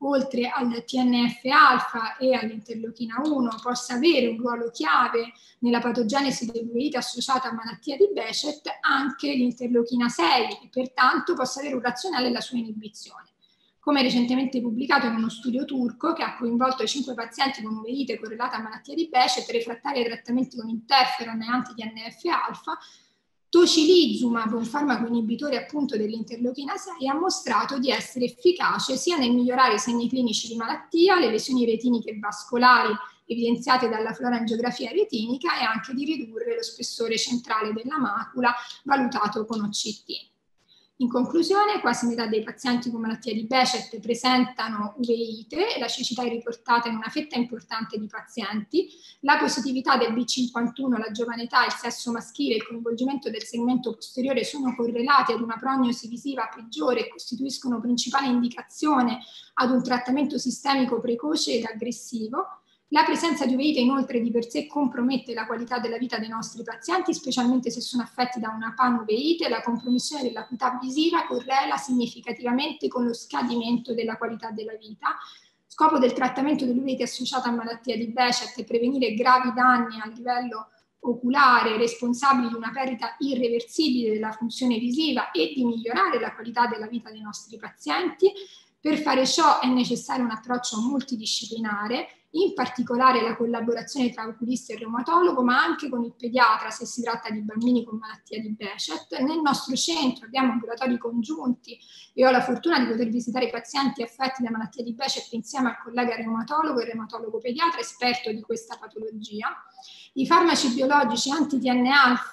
oltre al T N F alfa e all'interleuchina uno, possa avere un ruolo chiave nella patogenesi dell'uveite associata a malattia di Behçet, anche l'interleuchina sei, e pertanto possa avere un razionale nella sua inibizione. Come recentemente pubblicato in uno studio turco che ha coinvolto i cinque pazienti con uveite correlata a malattia di Behçet refrattari ai trattamenti con interferon e anti-T N F alfa, tocilizumab, un farmaco inibitore appunto dell'interleuchina sei, ha mostrato di essere efficace sia nel migliorare i segni clinici di malattia, le lesioni retiniche e vascolari evidenziate dalla florangiografia retinica, e anche di ridurre lo spessore centrale della macula valutato con O C T. In conclusione, quasi metà dei pazienti con malattia di Behçet presentano uveite, la cecità è riportata in una fetta importante di pazienti, la positività del B cinquantuno, la giovane età, il sesso maschile e il coinvolgimento del segmento posteriore sono correlati ad una prognosi visiva peggiore e costituiscono principale indicazione ad un trattamento sistemico precoce ed aggressivo. La presenza di uveite inoltre di per sé compromette la qualità della vita dei nostri pazienti, specialmente se sono affetti da una panuveite. La compromissione dell'acuità visiva correla significativamente con lo scadimento della qualità della vita. Scopo del trattamento dell'uveite associata a malattia di Behçet è prevenire gravi danni a livello oculare responsabili di una perdita irreversibile della funzione visiva e di migliorare la qualità della vita dei nostri pazienti. Per fare ciò è necessario un approccio multidisciplinare, in particolare la collaborazione tra oculista e reumatologo, ma anche con il pediatra se si tratta di bambini con malattia di Behçet. Nel nostro centro abbiamo ambulatori congiunti e ho la fortuna di poter visitare i pazienti affetti da malattia di Behçet insieme al collega reumatologo e reumatologo pediatra esperto di questa patologia. I farmaci biologici anti-T N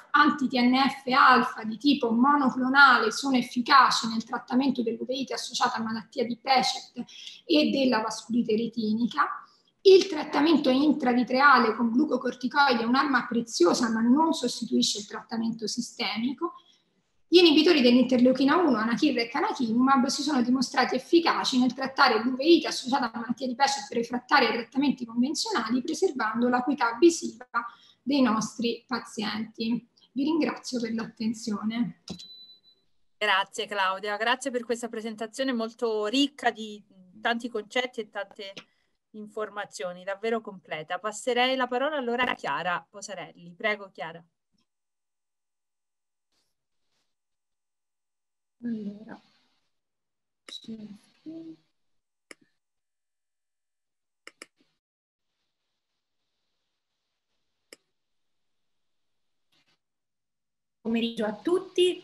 F alfa di tipo monoclonale sono efficaci nel trattamento dell'uveite associata a malattia di Behçet e della vasculite retinica. Il trattamento intravitreale con glucocorticoidi è un'arma preziosa, ma non sostituisce il trattamento sistemico. Gli inibitori dell'interleuchina uno, anakinra e canakinumab, si sono dimostrati efficaci nel trattare l'uveite associata a malattia di Behçet refrattaria ai trattamenti convenzionali, preservando l'acuità visiva dei nostri pazienti. Vi ringrazio per l'attenzione. Grazie Claudia, grazie per questa presentazione molto ricca di tanti concetti e tante informazioni, davvero completa. Passerei la parola allora a Chiara Posarelli. Prego Chiara. Allora. Pomeriggio a tutti.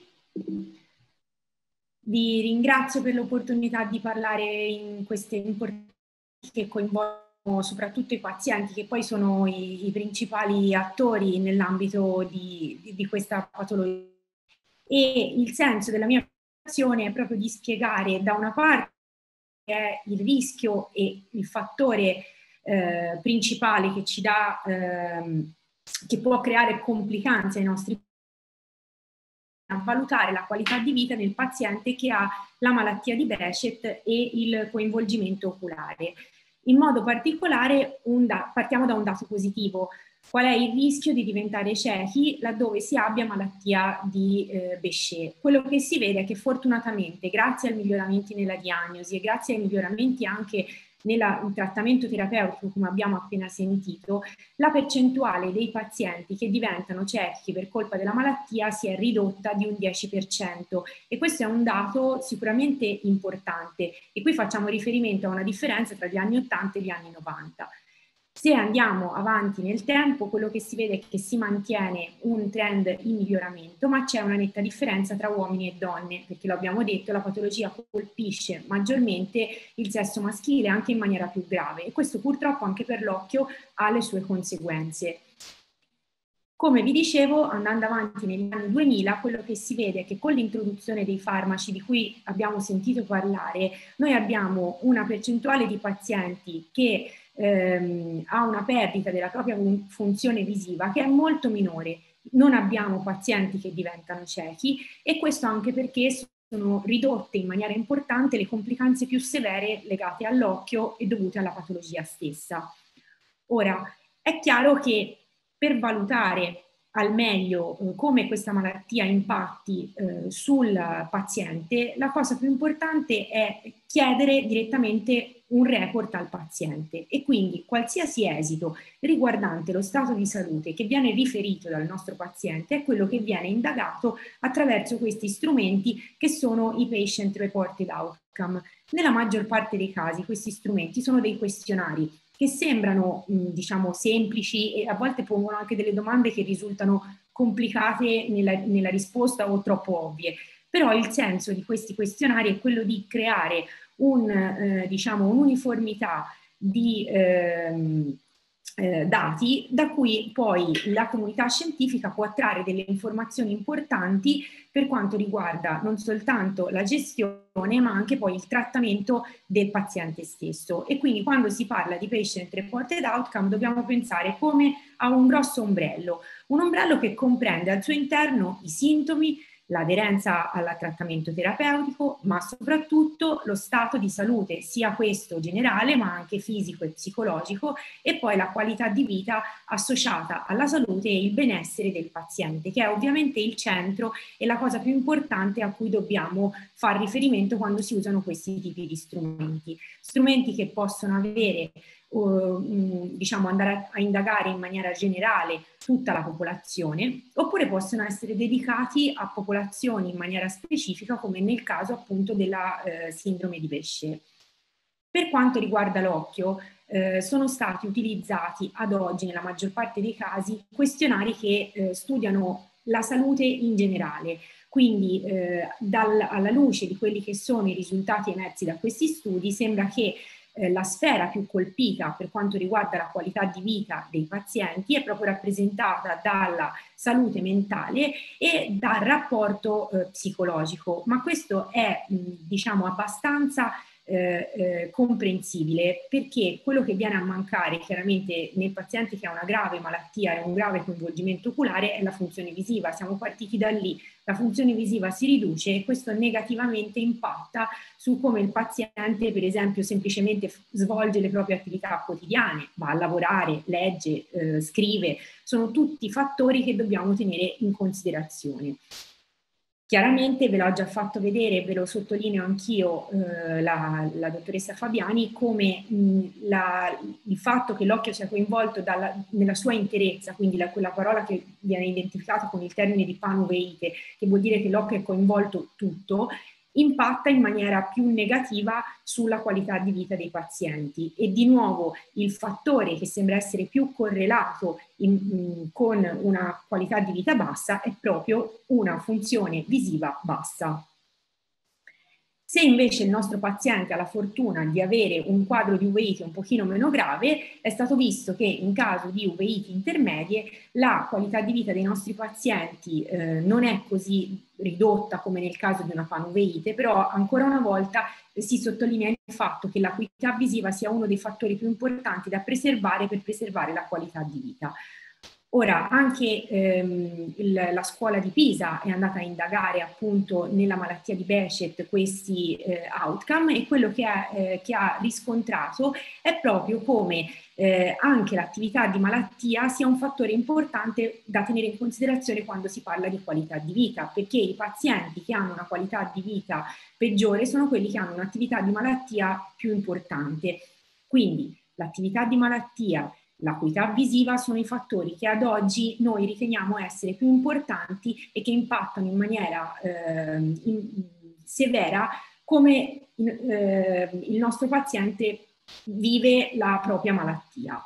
Vi ringrazio per l'opportunità di parlare in queste importanti che coinvolgono soprattutto i pazienti, che poi sono i, i principali attori nell'ambito di, di, di questa patologia. E il senso della mia presentazione è proprio di spiegare da una parte che è il rischio e il fattore eh, principale che ci dà, eh, che può creare complicanze ai nostri pazienti, a valutare la qualità di vita del paziente che ha la malattia di Behçet e il coinvolgimento oculare. In modo particolare un da- partiamo da un dato positivo. Qual è il rischio di diventare ciechi laddove si abbia malattia di eh, Behçet? Quello che si vede è che fortunatamente, grazie ai miglioramenti nella diagnosi e grazie ai miglioramenti anche nel trattamento terapeutico, come abbiamo appena sentito, la percentuale dei pazienti che diventano ciechi per colpa della malattia si è ridotta di un dieci per cento, e questo è un dato sicuramente importante, e qui facciamo riferimento a una differenza tra gli anni ottanta e gli anni novanta. Se andiamo avanti nel tempo, quello che si vede è che si mantiene un trend in miglioramento, ma c'è una netta differenza tra uomini e donne, perché lo abbiamo detto, la patologia colpisce maggiormente il sesso maschile anche in maniera più grave, e questo purtroppo anche per l'occhio ha le sue conseguenze. Come vi dicevo, andando avanti negli anni duemila, quello che si vede è che con l'introduzione dei farmaci di cui abbiamo sentito parlare, noi abbiamo una percentuale di pazienti che ehm, ha una perdita della propria funzione visiva che è molto minore. Non abbiamo pazienti che diventano ciechi, e questo anche perché sono ridotte in maniera importante le complicanze più severe legate all'occhio e dovute alla patologia stessa. Ora, è chiaro che per valutare al meglio eh, come questa malattia impatti eh, sul paziente, la cosa più importante è chiedere direttamente un report al paziente e quindi qualsiasi esito riguardante lo stato di salute che viene riferito dal nostro paziente è quello che viene indagato attraverso questi strumenti che sono i Patient Reported Outcome. Nella maggior parte dei casi questi strumenti sono dei questionari che sembrano mh, diciamo semplici e a volte pongono anche delle domande che risultano complicate nella, nella risposta o troppo ovvie, però il senso di questi questionari è quello di creare un, eh, diciamo, un'uniformità di ehm, eh, dati da cui poi la comunità scientifica può trarre delle informazioni importanti per quanto riguarda non soltanto la gestione ma anche poi il trattamento del paziente stesso. E quindi quando si parla di Patient Reported Outcome dobbiamo pensare come a un grosso ombrello, un ombrello che comprende al suo interno i sintomi, l'aderenza al trattamento terapeutico, ma soprattutto lo stato di salute, sia questo generale ma anche fisico e psicologico, e poi la qualità di vita associata alla salute e il benessere del paziente, che è ovviamente il centro e la cosa più importante a cui dobbiamo fare riferimento quando si usano questi tipi di strumenti. Strumenti che possono avere Uh, diciamo andare a, a indagare in maniera generale tutta la popolazione, oppure possono essere dedicati a popolazioni in maniera specifica, come nel caso appunto della eh, sindrome di Behçet. Per quanto riguarda l'occhio, eh, sono stati utilizzati ad oggi nella maggior parte dei casi questionari che eh, studiano la salute in generale. Quindi eh, dal, alla luce di quelli che sono i risultati emersi da questi studi sembra che Eh, la sfera più colpita per quanto riguarda la qualità di vita dei pazienti è proprio rappresentata dalla salute mentale e dal rapporto eh, psicologico, ma questo è mh, diciamo abbastanza eh, eh, comprensibile, perché quello che viene a mancare chiaramente nel paziente che ha una grave malattia e un grave coinvolgimento oculare è la funzione visiva. Siamo partiti da lì, la funzione visiva si riduce e questo negativamente impatta su come il paziente per esempio semplicemente svolge le proprie attività quotidiane, va a lavorare, legge, eh, scrive, sono tutti fattori che dobbiamo tenere in considerazione. Chiaramente ve l'ho già fatto vedere, ve lo sottolineo anch'io, eh, la, la dottoressa Fabiani, come mh, la, il fatto che l'occhio sia coinvolto dalla, nella sua interezza, quindi la, quella parola che viene identificata con il termine di panuveite, che vuol dire che l'occhio è coinvolto tutto, impatta in maniera più negativa sulla qualità di vita dei pazienti. E di nuovo il fattore che sembra essere più correlato in, in, con una qualità di vita bassa è proprio una funzione visiva bassa. Se invece il nostro paziente ha la fortuna di avere un quadro di uveiti un pochino meno grave, è stato visto che in caso di uveiti intermedie la qualità di vita dei nostri pazienti eh, non è così ridotta come nel caso di una panuveite, però ancora una volta eh, si sottolinea il fatto che l'acuità visiva sia uno dei fattori più importanti da preservare per preservare la qualità di vita. Ora, anche ehm, il, la scuola di Pisa è andata a indagare appunto nella malattia di Behçet questi eh, outcome, e quello che ha, eh, che ha riscontrato è proprio come eh, anche l'attività di malattia sia un fattore importante da tenere in considerazione quando si parla di qualità di vita, perché i pazienti che hanno una qualità di vita peggiore sono quelli che hanno un'attività di malattia più importante. Quindi l'attività di malattia, l'acuità visiva sono i fattori che ad oggi noi riteniamo essere più importanti e che impattano in maniera eh, in, severa come in, eh, il nostro paziente vive la propria malattia.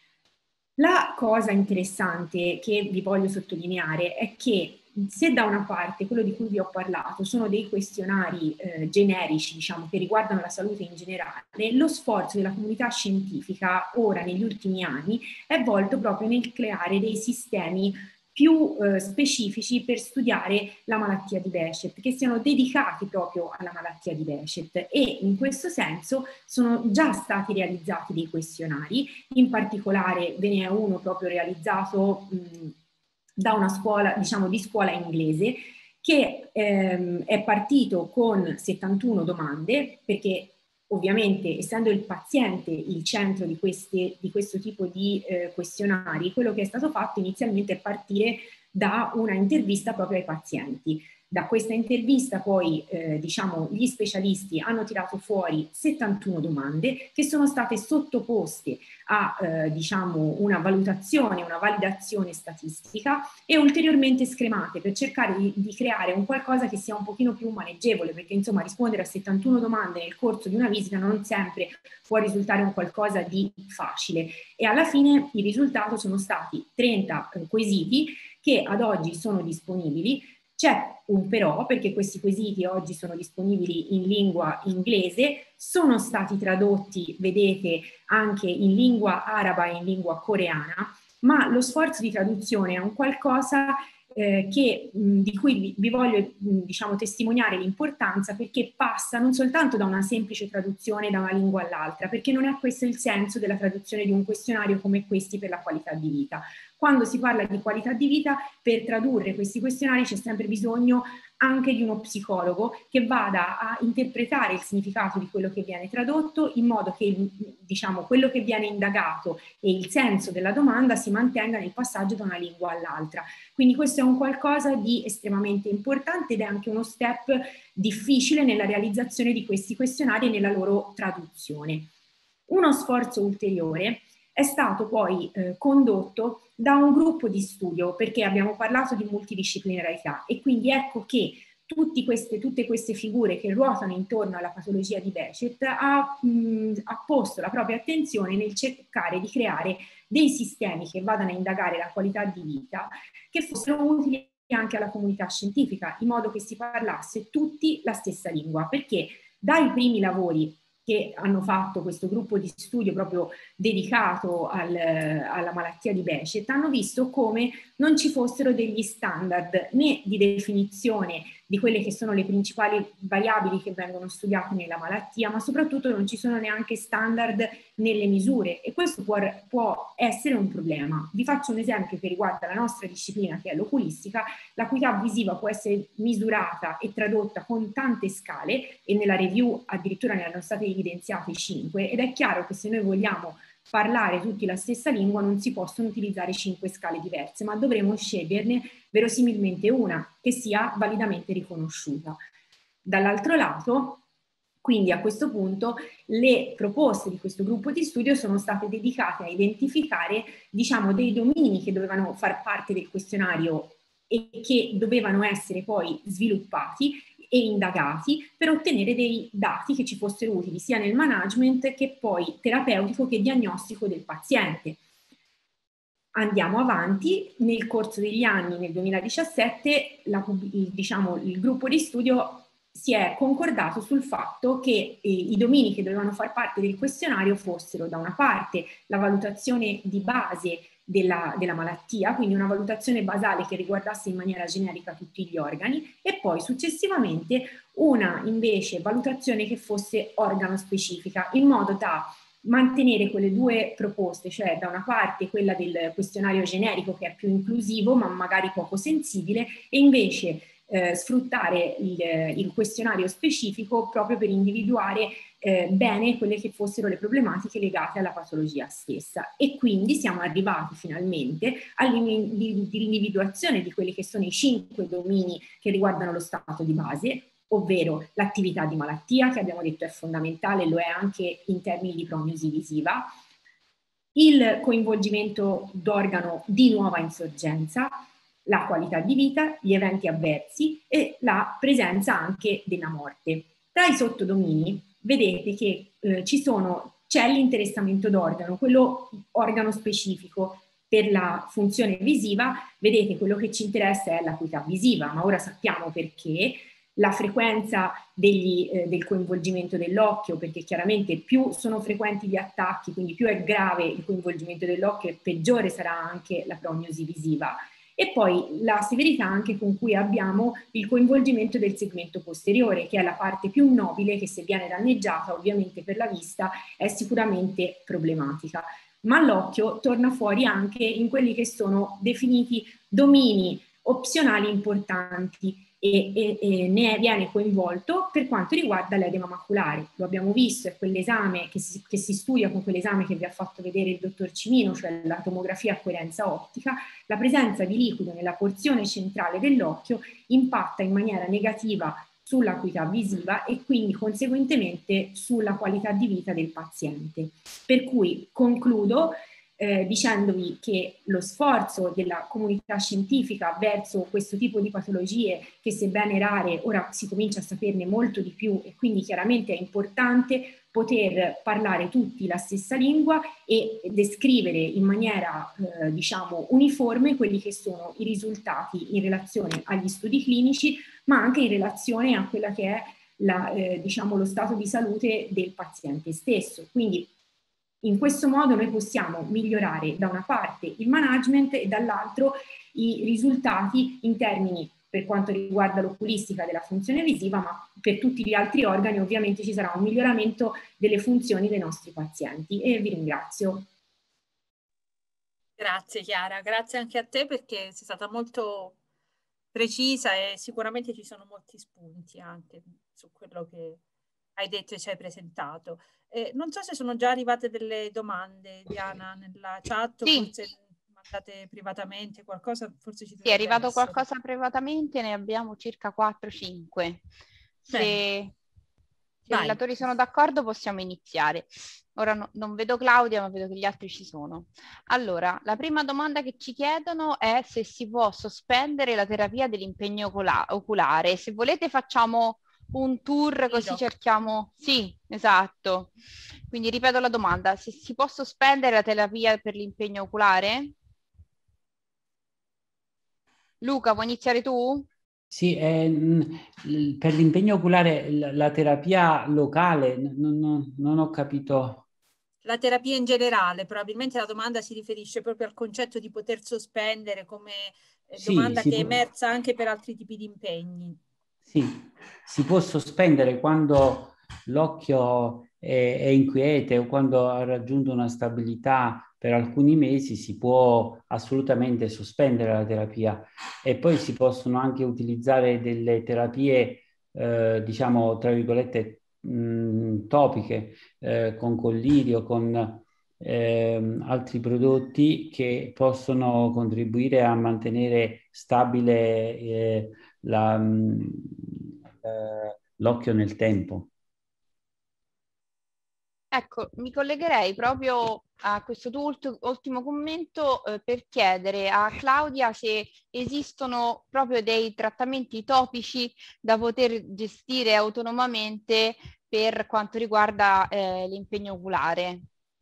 La cosa interessante che vi voglio sottolineare è che se da una parte quello di cui vi ho parlato sono dei questionari eh, generici, diciamo, che riguardano la salute in generale, lo sforzo della comunità scientifica ora negli ultimi anni è volto proprio nel creare dei sistemi più eh, specifici per studiare la malattia di Behçet, che siano dedicati proprio alla malattia di Behçet, e in questo senso sono già stati realizzati dei questionari. In particolare ve ne è uno proprio realizzato mh, da una scuola, diciamo di scuola inglese, che ehm, è partito con settantuno domande, perché ovviamente essendo il paziente il centro di, queste, di questo tipo di eh, questionari, quello che è stato fatto inizialmente è partire da una intervista proprio ai pazienti. Da questa intervista poi eh, diciamo, gli specialisti hanno tirato fuori settantuno domande che sono state sottoposte a eh, diciamo, una valutazione, una validazione statistica e ulteriormente scremate per cercare di, di creare un qualcosa che sia un pochino più maneggevole, perché insomma rispondere a settantuno domande nel corso di una visita non sempre può risultare un qualcosa di facile, e alla fine il risultato sono stati trenta eh, quesiti che ad oggi sono disponibili. C'è un però, perché questi quesiti oggi sono disponibili in lingua inglese, sono stati tradotti, vedete, anche in lingua araba e in lingua coreana, ma lo sforzo di traduzione è un qualcosa eh, che, mh, di cui vi, vi voglio mh, diciamo, testimoniare l'importanza, perché passa non soltanto da una semplice traduzione da una lingua all'altra, perché non è questo il senso della traduzione di un questionario come questi per la qualità di vita. Quando si parla di qualità di vita, per tradurre questi questionari c'è sempre bisogno anche di uno psicologo che vada a interpretare il significato di quello che viene tradotto in modo che, diciamo, quello che viene indagato e il senso della domanda si mantenga nel passaggio da una lingua all'altra. Quindi questo è un qualcosa di estremamente importante ed è anche uno step difficile nella realizzazione di questi questionari e nella loro traduzione. Uno sforzo ulteriore è stato poi eh, condotto da un gruppo di studio, perché abbiamo parlato di multidisciplinarietà e quindi ecco che tutti queste, tutte queste figure che ruotano intorno alla patologia di Behçet ha, mh, ha posto la propria attenzione nel cercare di creare dei sistemi che vadano a indagare la qualità di vita, che fossero utili anche alla comunità scientifica, in modo che si parlasse tutti la stessa lingua, perché dai primi lavori che hanno fatto questo gruppo di studio proprio dedicato al, alla malattia di Behçet, hanno visto come non ci fossero degli standard né di definizione di quelle che sono le principali variabili che vengono studiate nella malattia, ma soprattutto non ci sono neanche standard nelle misure, e questo può, può essere un problema. Vi faccio un esempio che riguarda la nostra disciplina, che è l'oculistica. L'acuità visiva può essere misurata e tradotta con tante scale, e nella review addirittura ne erano state evidenziate cinque, ed è chiaro che se noi vogliamo parlare tutti la stessa lingua non si possono utilizzare cinque scale diverse, ma dovremo sceglierne verosimilmente una che sia validamente riconosciuta. Dall'altro lato, quindi a questo punto, le proposte di questo gruppo di studio sono state dedicate a identificare, diciamo, dei domini che dovevano far parte del questionario e che dovevano essere poi sviluppati e indagati per ottenere dei dati che ci fossero utili sia nel management che poi terapeutico che diagnostico del paziente. Andiamo avanti, nel corso degli anni, nel duemiladiciassette, la, il, diciamo, il gruppo di studio si è concordato sul fatto che eh, i domini che dovevano far parte del questionario fossero da una parte la valutazione di base Della, della malattia, quindi una valutazione basale che riguardasse in maniera generica tutti gli organi, e poi successivamente una invece valutazione che fosse organo specifica, in modo da mantenere quelle due proposte, cioè da una parte quella del questionario generico che è più inclusivo ma magari poco sensibile, e invece eh, sfruttare il, il questionario specifico proprio per individuare Eh, bene quelle che fossero le problematiche legate alla patologia stessa. E quindi siamo arrivati finalmente all'individuazione di quelli che sono i cinque domini che riguardano lo stato di base, ovvero l'attività di malattia, che abbiamo detto è fondamentale, lo è anche in termini di prognosi visiva, il coinvolgimento d'organo di nuova insorgenza, la qualità di vita, gli eventi avversi e la presenza anche della morte. Tra i sottodomini vedete che eh, ci sono, c'è l'interessamento d'organo, quello organo specifico per la funzione visiva. Vedete, quello che ci interessa è l'acuità visiva, ma ora sappiamo perché. La frequenza degli, eh, del coinvolgimento dell'occhio, perché chiaramente più sono frequenti gli attacchi, quindi più è grave il coinvolgimento dell'occhio e peggiore sarà anche la prognosi visiva. E poi la severità anche con cui abbiamo il coinvolgimento del segmento posteriore, che è la parte più nobile, che se viene danneggiata ovviamente per la vista è sicuramente problematica. Ma l'occhio torna fuori anche in quelli che sono definiti domini opzionali importanti, e, e, e ne viene coinvolto per quanto riguarda l'edema maculare. Lo abbiamo visto, è quell'esame che si, che si studia con quell'esame che vi ha fatto vedere il dottor Cimino, cioè la tomografia a coerenza ottica. La presenza di liquido nella porzione centrale dell'occhio impatta in maniera negativa sull'acuità visiva e quindi conseguentemente sulla qualità di vita del paziente. Per cui concludo eh, dicendovi che lo sforzo della comunità scientifica verso questo tipo di patologie, che sebbene rare, ora si comincia a saperne molto di più e quindi chiaramente è importante poter parlare tutti la stessa lingua e descrivere in maniera eh, diciamo uniforme quelli che sono i risultati in relazione agli studi clinici, ma anche in relazione a quella che è la, eh, diciamo, lo stato di salute del paziente stesso. Quindi in questo modo noi possiamo migliorare da una parte il management e dall'altro i risultati in termini, per quanto riguarda l'oculistica, della funzione visiva, ma per tutti gli altri organi ovviamente ci sarà un miglioramento delle funzioni dei nostri pazienti. E vi ringrazio. Grazie Chiara, grazie anche a te perché sei stata molto precisa e sicuramente ci sono molti spunti anche su quello che hai detto e ci hai presentato. Eh, non so se sono già arrivate delle domande, Diana, nella chat, sì. Forse mandate privatamente qualcosa, forse ci sì, è arrivato essere. qualcosa privatamente, ne abbiamo circa quattro cinque. Se, se i relatori sono d'accordo possiamo iniziare. Ora no, non vedo Claudia, ma vedo che gli altri ci sono. Allora, la prima domanda che ci chiedono è se si può sospendere la terapia dell'impegno oculare. Se volete facciamo un tour così cerchiamo... Sì, esatto. Quindi ripeto la domanda, se si può sospendere la terapia per l'impegno oculare? Luca, vuoi iniziare tu? Sì, eh, per l'impegno oculare la, la terapia locale, non, non, non ho capito. La terapia in generale, probabilmente la domanda si riferisce proprio al concetto di poter sospendere come eh, Sì, domanda che è può... emersa anche per altri tipi di impegni. Sì, si può sospendere quando l'occhio è, è inquiete o quando ha raggiunto una stabilità per alcuni mesi, si può assolutamente sospendere la terapia e poi si possono anche utilizzare delle terapie, eh, diciamo, tra virgolette, mh, topiche, eh, con collirio, con eh, altri prodotti che possono contribuire a mantenere stabile eh, la, eh, l'occhio nel tempo. Ecco, mi collegherei proprio a questo tuo ultimo, ultimo commento eh, per chiedere a Claudia se esistono proprio dei trattamenti topici da poter gestire autonomamente per quanto riguarda eh, l'impegno oculare.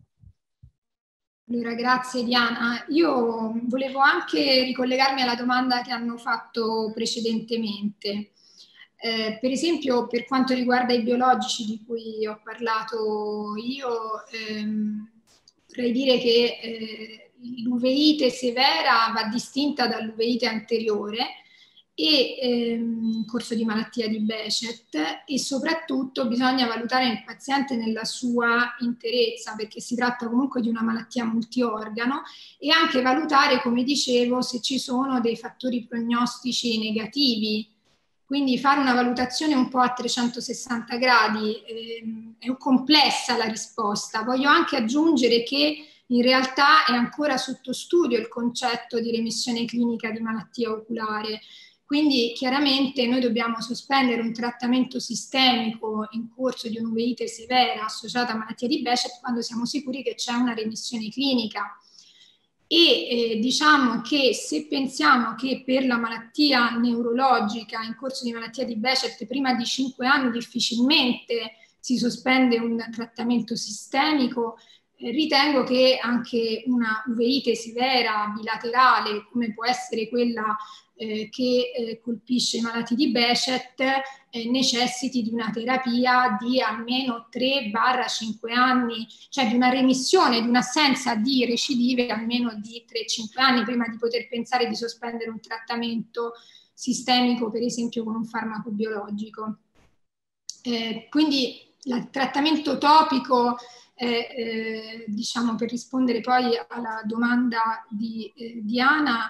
Allora, grazie Diana. Io volevo anche ricollegarmi alla domanda che hanno fatto precedentemente. Eh, per esempio, per quanto riguarda i biologici di cui ho parlato io, ehm, vorrei dire che eh, l'uveite severa va distinta dall'uveite anteriore e ehm, corso di malattia di Behçet, e soprattutto bisogna valutare il paziente nella sua interezza, perché si tratta comunque di una malattia multiorgano, e anche valutare, come dicevo, se ci sono dei fattori prognostici negativi. Quindi fare una valutazione un po' a trecentosessanta gradi, ehm, è complessa la risposta. Voglio anche aggiungere che in realtà è ancora sotto studio il concetto di remissione clinica di malattia oculare. Quindi chiaramente noi dobbiamo sospendere un trattamento sistemico in corso di un'uveite severa associata a malattia di Behçet quando siamo sicuri che c'è una remissione clinica. E eh, diciamo che se pensiamo che per la malattia neurologica in corso di malattia di Behçet prima di cinque anni difficilmente si sospende un trattamento sistemico, eh, ritengo che anche una uveite severa bilaterale, come può essere quella eh, che eh, colpisce i malati di Behçet, eh, necessiti di una terapia di almeno tre cinque anni, cioè di una remissione, di un'assenza di recidive almeno di tre cinque anni prima di poter pensare di sospendere un trattamento sistemico, per esempio con un farmaco biologico. Eh, quindi il trattamento topico, eh, eh, diciamo per rispondere poi alla domanda di eh, Diana,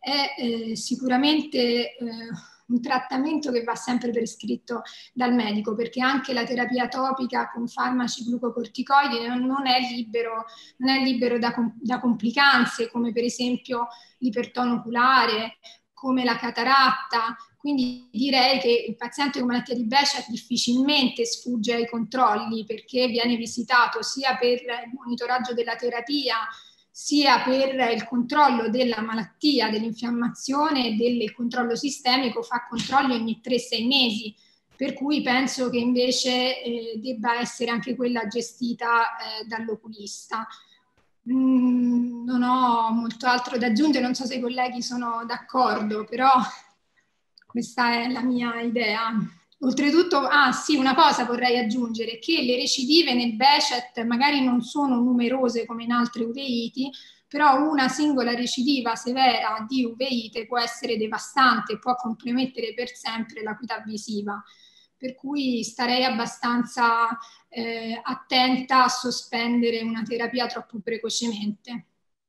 è eh, sicuramente eh, un trattamento che va sempre prescritto dal medico, perché anche la terapia topica con farmaci glucocorticoidi non, non è libero, non è libero da, da complicanze, come per esempio l'ipertono oculare, come la cataratta. Quindi direi che il paziente con malattia di Behçet difficilmente sfugge ai controlli, perché viene visitato sia per il monitoraggio della terapia, sia per il controllo della malattia, dell'infiammazione e del controllo sistemico, fa controlli ogni tre sei mesi, per cui penso che invece eh, debba essere anche quella gestita eh, dall'oculista. Mm, non ho molto altro da aggiungere, non so se i colleghi sono d'accordo, però questa è la mia idea. Oltretutto, ah sì, una cosa vorrei aggiungere, che le recidive nel Behçet magari non sono numerose come in altre uveiti, però una singola recidiva severa di uveite può essere devastante, può compromettere per sempre l'acuità visiva. Per cui starei abbastanza eh, attenta a sospendere una terapia troppo precocemente.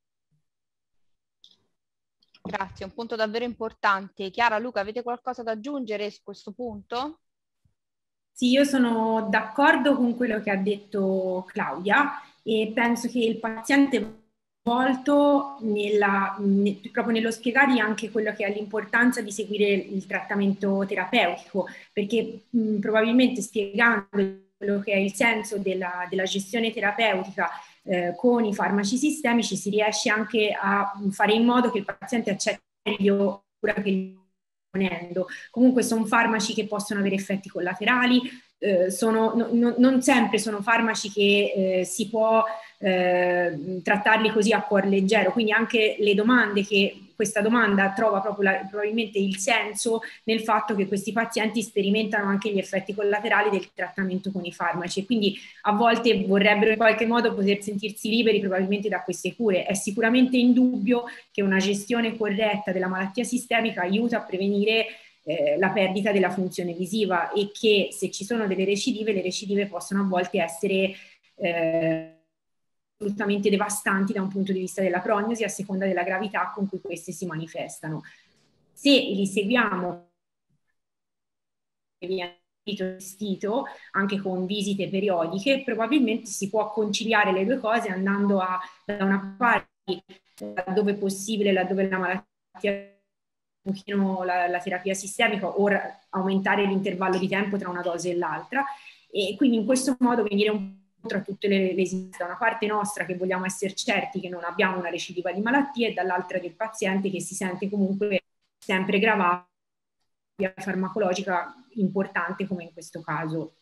Grazie, un punto davvero importante. Chiara, Luca, avete qualcosa da aggiungere su questo punto? Sì, io sono d'accordo con quello che ha detto Claudia e penso che il paziente volto nella, ne, proprio nello spiegargli anche quello che è l'importanza di seguire il trattamento terapeutico, perché mh, probabilmente spiegando quello che è il senso della, della gestione terapeutica eh, con i farmaci sistemici si riesce anche a fare in modo che il paziente accetti meglio cura che gli sta ponendo. Comunque sono farmaci che possono avere effetti collaterali, eh, sono, no, no, non sempre sono farmaci che eh, si può eh, trattarli così a cuor leggero, quindi anche le domande che questa domanda trova proprio la, probabilmente il senso nel fatto che questi pazienti sperimentano anche gli effetti collaterali del trattamento con i farmaci e quindi a volte vorrebbero in qualche modo poter sentirsi liberi probabilmente da queste cure. È sicuramente indubbio che una gestione corretta della malattia sistemica aiuta a prevenire eh, la perdita della funzione visiva e che se ci sono delle recidive, le recidive possono a volte essere eh, assolutamente devastanti da un punto di vista della prognosi a seconda della gravità con cui queste si manifestano. Se li seguiamo gestito anche con visite periodiche, probabilmente si può conciliare le due cose andando a da una parte laddove è possibile, laddove la malattia un pochino la, la terapia sistemica o aumentare l'intervallo di tempo tra una dose e l'altra e quindi in questo modo venire un tra tutte le, le esigenze, da una parte nostra che vogliamo essere certi che non abbiamo una recidiva di malattie e dall'altra del paziente che si sente comunque sempre gravato da una farmacologica importante come in questo caso.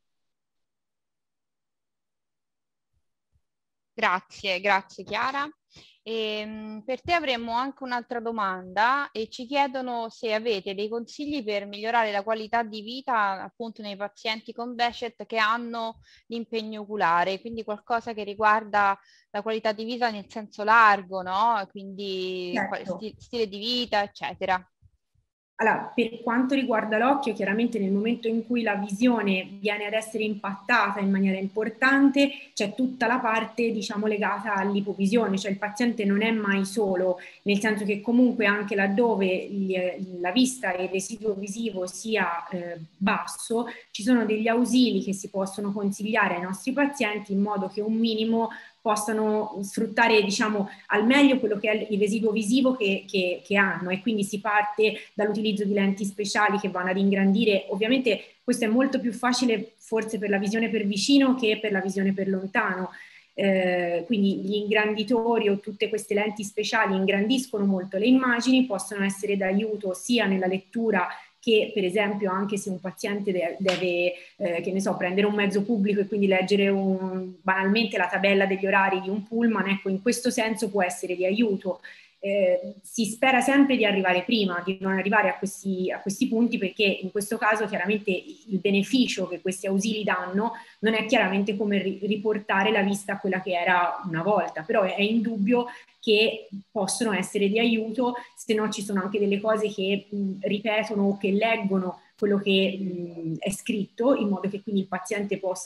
Grazie, grazie Chiara. E, per te avremmo anche un'altra domanda e ci chiedono se avete dei consigli per migliorare la qualità di vita appunto nei pazienti con Behçet che hanno l'impegno oculare, quindi qualcosa che riguarda la qualità di vita nel senso largo, no? Quindi certo. st- stile di vita, eccetera. Allora, per quanto riguarda l'occhio, chiaramente nel momento in cui la visione viene ad essere impattata in maniera importante, c'è tutta la parte, diciamo, legata all'ipovisione, cioè il paziente non è mai solo, nel senso che comunque anche laddove il, la vista e il residuo visivo sia eh, basso, ci sono degli ausili che si possono consigliare ai nostri pazienti in modo che un minimo possano sfruttare, diciamo, al meglio quello che è il residuo visivo che, che, che hanno e quindi si parte dall'utilizzo di lenti speciali che vanno ad ingrandire. Ovviamente questo è molto più facile forse per la visione per vicino che per la visione per lontano. Eh, quindi gli ingranditori o tutte queste lenti speciali ingrandiscono molto le immagini, possono essere d'aiuto sia nella lettura che per esempio anche se un paziente deve, deve eh, che ne so, prendere un mezzo pubblico e quindi leggere un, banalmente la tabella degli orari di un pullman, ecco, in questo senso può essere di aiuto. Eh, si spera sempre di arrivare prima, di non arrivare a questi, a questi punti perché in questo caso chiaramente il beneficio che questi ausili danno non è chiaramente come ri- riportare la vista a quella che era una volta, però è, è indubbio che possono essere di aiuto, se no ci sono anche delle cose che mh, ripetono o che leggono quello che mh, è scritto in modo che quindi il paziente possa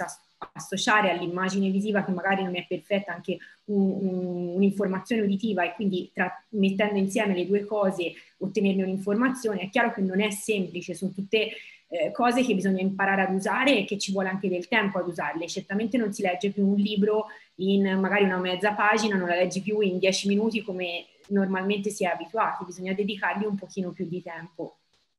associare all'immagine visiva, che magari non è perfetta, anche un'informazione un, uditiva, e quindi tra, mettendo insieme le due cose ottenerne un'informazione. È chiaro che non è semplice, sono tutte eh, cose che bisogna imparare ad usare e che ci vuole anche del tempo ad usarle. Certamente non si legge più un libro in magari una mezza pagina, non la leggi più in dieci minuti come normalmente si è abituati, bisogna dedicargli un pochino più di tempo.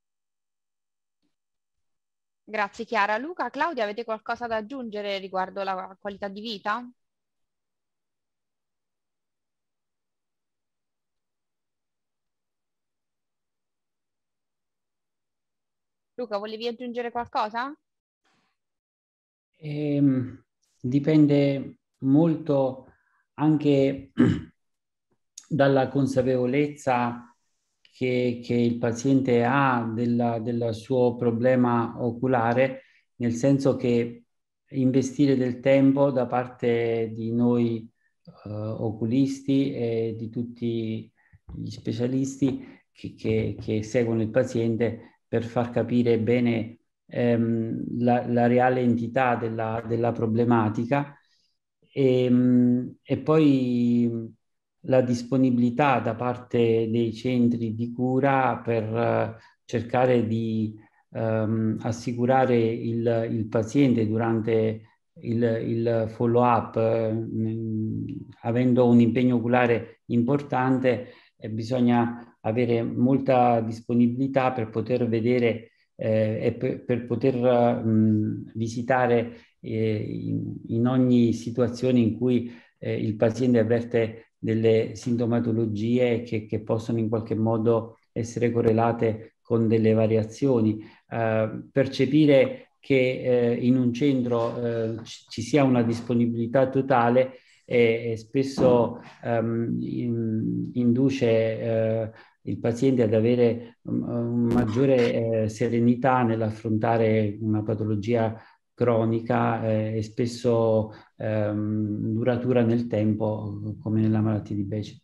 Grazie Chiara. Luca, Claudia, avete qualcosa da aggiungere riguardo la qualità di vita? Luca, volevi aggiungere qualcosa? Ehm, dipende molto anche dalla consapevolezza che, che il paziente ha della, del suo problema oculare, nel senso che investire del tempo da parte di noi eh, oculisti e di tutti gli specialisti che, che, che seguono il paziente per far capire bene ehm, la, la reale entità della, della problematica e, e poi la disponibilità da parte dei centri di cura per uh, cercare di um, assicurare il, il paziente durante il, il follow-up, eh, avendo un impegno oculare importante, eh, bisogna avere molta disponibilità per poter vedere eh, e per, per poter uh, visitare eh, in, in ogni situazione in cui eh, il paziente avverte delle sintomatologie che, che possono in qualche modo essere correlate con delle variazioni. Eh, percepire che eh, in un centro eh, ci sia una disponibilità totale e, e spesso ehm, in, induce eh, il paziente ad avere um, maggiore eh, serenità nell'affrontare una patologia cronica eh, e spesso ehm, duratura nel tempo, come nella malattia di Bechet.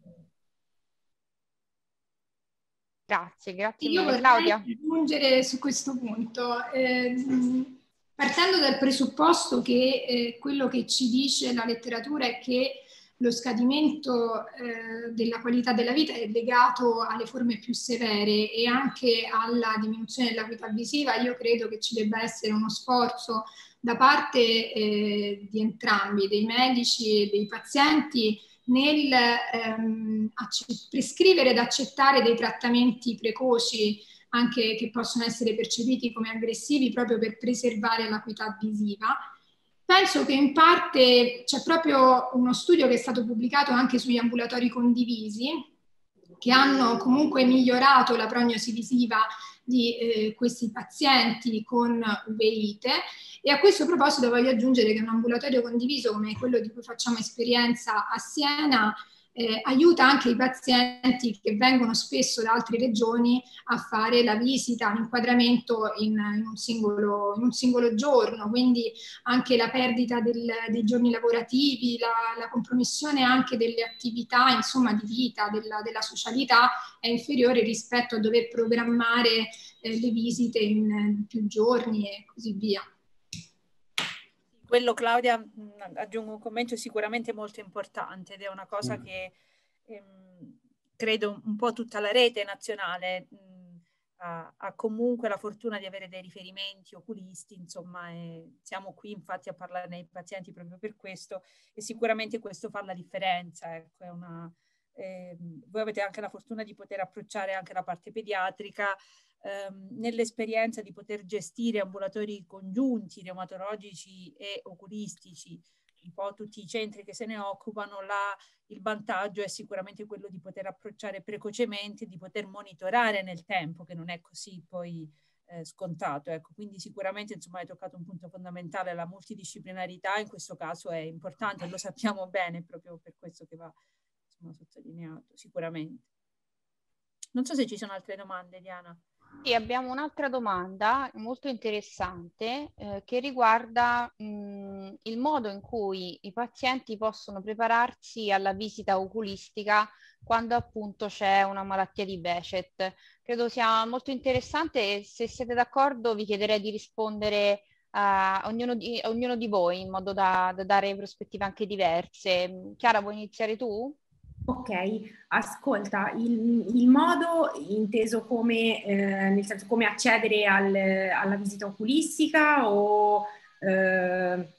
Grazie, grazie Io mille. vorrei Claudia? aggiungere su questo punto, eh, partendo dal presupposto che eh, quello che ci dice la letteratura è che lo scadimento eh, della qualità della vita è legato alle forme più severe e anche alla diminuzione dell'acuità visiva. Io credo che ci debba essere uno sforzo da parte eh, di entrambi, dei medici e dei pazienti, nel ehm, prescrivere ed accettare dei trattamenti precoci anche che possono essere percepiti come aggressivi proprio per preservare l'acuità visiva. Penso che in parte c'è proprio uno studio che è stato pubblicato anche sugli ambulatori condivisi, che hanno comunque migliorato la prognosi visiva di eh, questi pazienti con uveite. E a questo proposito voglio aggiungere che un ambulatorio condiviso come quello di cui facciamo esperienza a Siena eh, aiuta anche i pazienti che vengono spesso da altre regioni a fare la visita, l'inquadramento in, in, un, singolo, in un singolo giorno, quindi anche la perdita del, dei giorni lavorativi, la, la compromissione anche delle attività, insomma, di vita, della, della socialità è inferiore rispetto a dover programmare eh, le visite in, in più giorni e così via. Quello, Claudia, mh, aggiungo un commento sicuramente molto importante ed è una cosa che ehm, credo un po' tutta la rete nazionale mh, ha, ha comunque la fortuna di avere dei riferimenti oculisti, insomma, e siamo qui infatti a parlare ai pazienti proprio per questo e sicuramente questo fa la differenza. Ecco, è una, eh, voi avete anche la fortuna di poter approcciare anche la parte pediatrica, ehm, nell'esperienza di poter gestire ambulatori congiunti, reumatologici e oculistici, un po' tutti i centri che se ne occupano. Là il vantaggio è sicuramente quello di poter approcciare precocemente, di poter monitorare nel tempo, che non è così poi eh, scontato. Ecco, quindi sicuramente, insomma, hai toccato un punto fondamentale, la multidisciplinarità in questo caso è importante, lo sappiamo bene, proprio per questo che va, insomma, sottolineato, sicuramente. Non so se ci sono altre domande, Diana. Sì, abbiamo un'altra domanda molto interessante eh, che riguarda mh, il modo in cui i pazienti possono prepararsi alla visita oculistica quando appunto c'è una malattia di Bechet. Credo sia molto interessante e se siete d'accordo vi chiederei di rispondere a ognuno di, a ognuno di voi, in modo da, da dare prospettive anche diverse. Chiara, vuoi iniziare tu? Ok, ascolta, il, il modo inteso come, eh, nel senso come accedere al, alla visita oculistica o... Eh...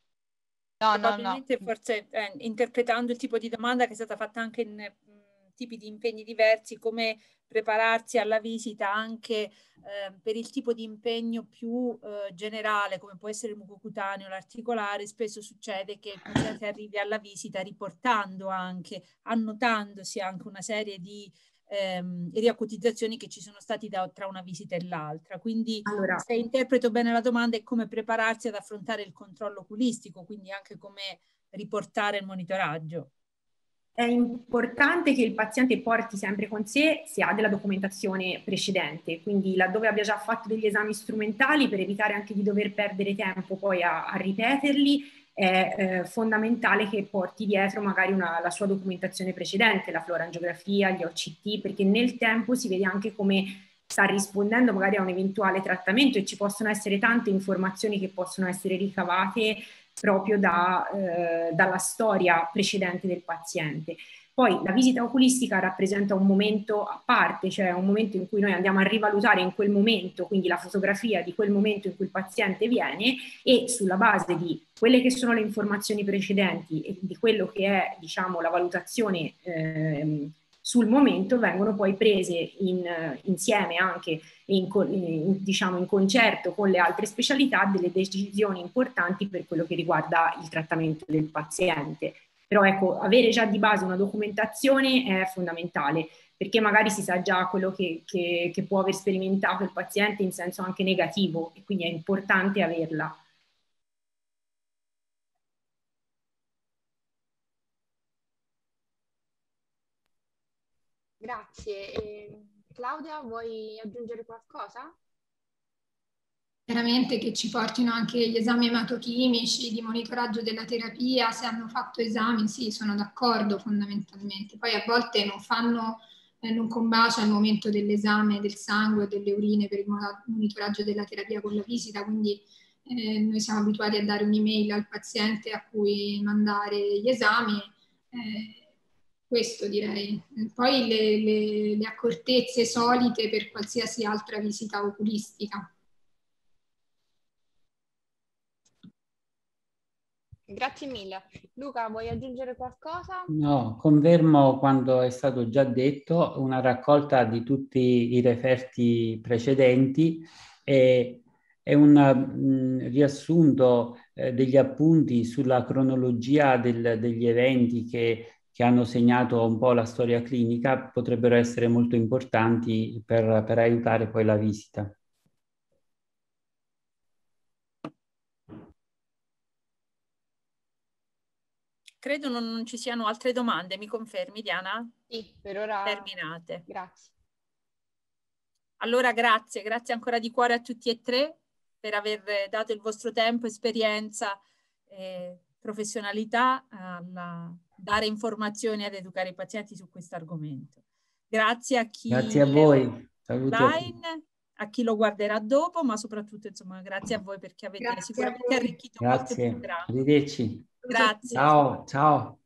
No, Probabilmente no, no. forse eh, interpretando il tipo di domanda che è stata fatta anche in mh, tipi di impegni diversi, come prepararsi alla visita anche eh, per il tipo di impegno più eh, generale, come può essere il mucocutaneo, l'articolare. Spesso succede che il paziente arrivi alla visita riportando anche, annotandosi anche una serie di ehm, riacutizzazioni che ci sono stati da, tra una visita e l'altra. Quindi Allora, se interpreto bene la domanda è come prepararsi ad affrontare il controllo oculistico, quindi anche come riportare il monitoraggio. è importante che il paziente porti sempre con sé se ha della documentazione precedente, quindi laddove abbia già fatto degli esami strumentali, per evitare anche di dover perdere tempo poi a, a ripeterli, è eh, fondamentale che porti dietro magari una, la sua documentazione precedente, la florangiografia, gli O C T, perché nel tempo si vede anche come sta rispondendo magari a un eventuale trattamento e ci possono essere tante informazioni che possono essere ricavate proprio da, eh, dalla storia precedente del paziente. Poi la visita oculistica rappresenta un momento a parte, cioè un momento in cui noi andiamo a rivalutare in quel momento, quindi la fotografia di quel momento in cui il paziente viene, e sulla base di quelle che sono le informazioni precedenti e di quello che è, diciamo, la valutazione eh, sul momento, vengono poi prese in, insieme anche in, in, diciamo, in concerto con le altre specialità delle decisioni importanti per quello che riguarda il trattamento del paziente. Però ecco, avere già di base una documentazione è fondamentale, perché magari si sa già quello che, che, che può aver sperimentato il paziente in senso anche negativo, e quindi è importante averla. Grazie. E Claudia, vuoi aggiungere qualcosa? Chiaramente che ci portino anche gli esami ematochimici, di monitoraggio della terapia, se hanno fatto esami, sì, sono d'accordo fondamentalmente. Poi a volte non fanno, eh, non combacia il momento dell'esame del sangue o delle urine per il monitoraggio della terapia con la visita, quindi eh, noi siamo abituati a dare un'email al paziente a cui mandare gli esami. Eh, questo direi. Poi le, le, le accortezze solite per qualsiasi altra visita oculistica. Grazie mille. Luca, vuoi aggiungere qualcosa? No, confermo quanto è stato già detto, una raccolta di tutti i referti precedenti e, e un mh, riassunto eh, degli appunti sulla cronologia del, degli eventi che, che hanno segnato un po' la storia clinica potrebbero essere molto importanti per, per aiutare poi la visita. Credo non, non ci siano altre domande, mi confermi, Diana? Sì, per ora terminate. Grazie. Allora grazie, grazie ancora di cuore a tutti e tre per aver dato il vostro tempo, esperienza e professionalità a dare informazioni ed educare i pazienti su questo argomento. Grazie a chi Grazie a voi. Saluti online, a, a chi lo guarderà dopo, ma soprattutto insomma grazie a voi perché avete Grazie sicuramente arricchito grazie. molto il programma. Arrivederci. Grazie. Ciao, ciao.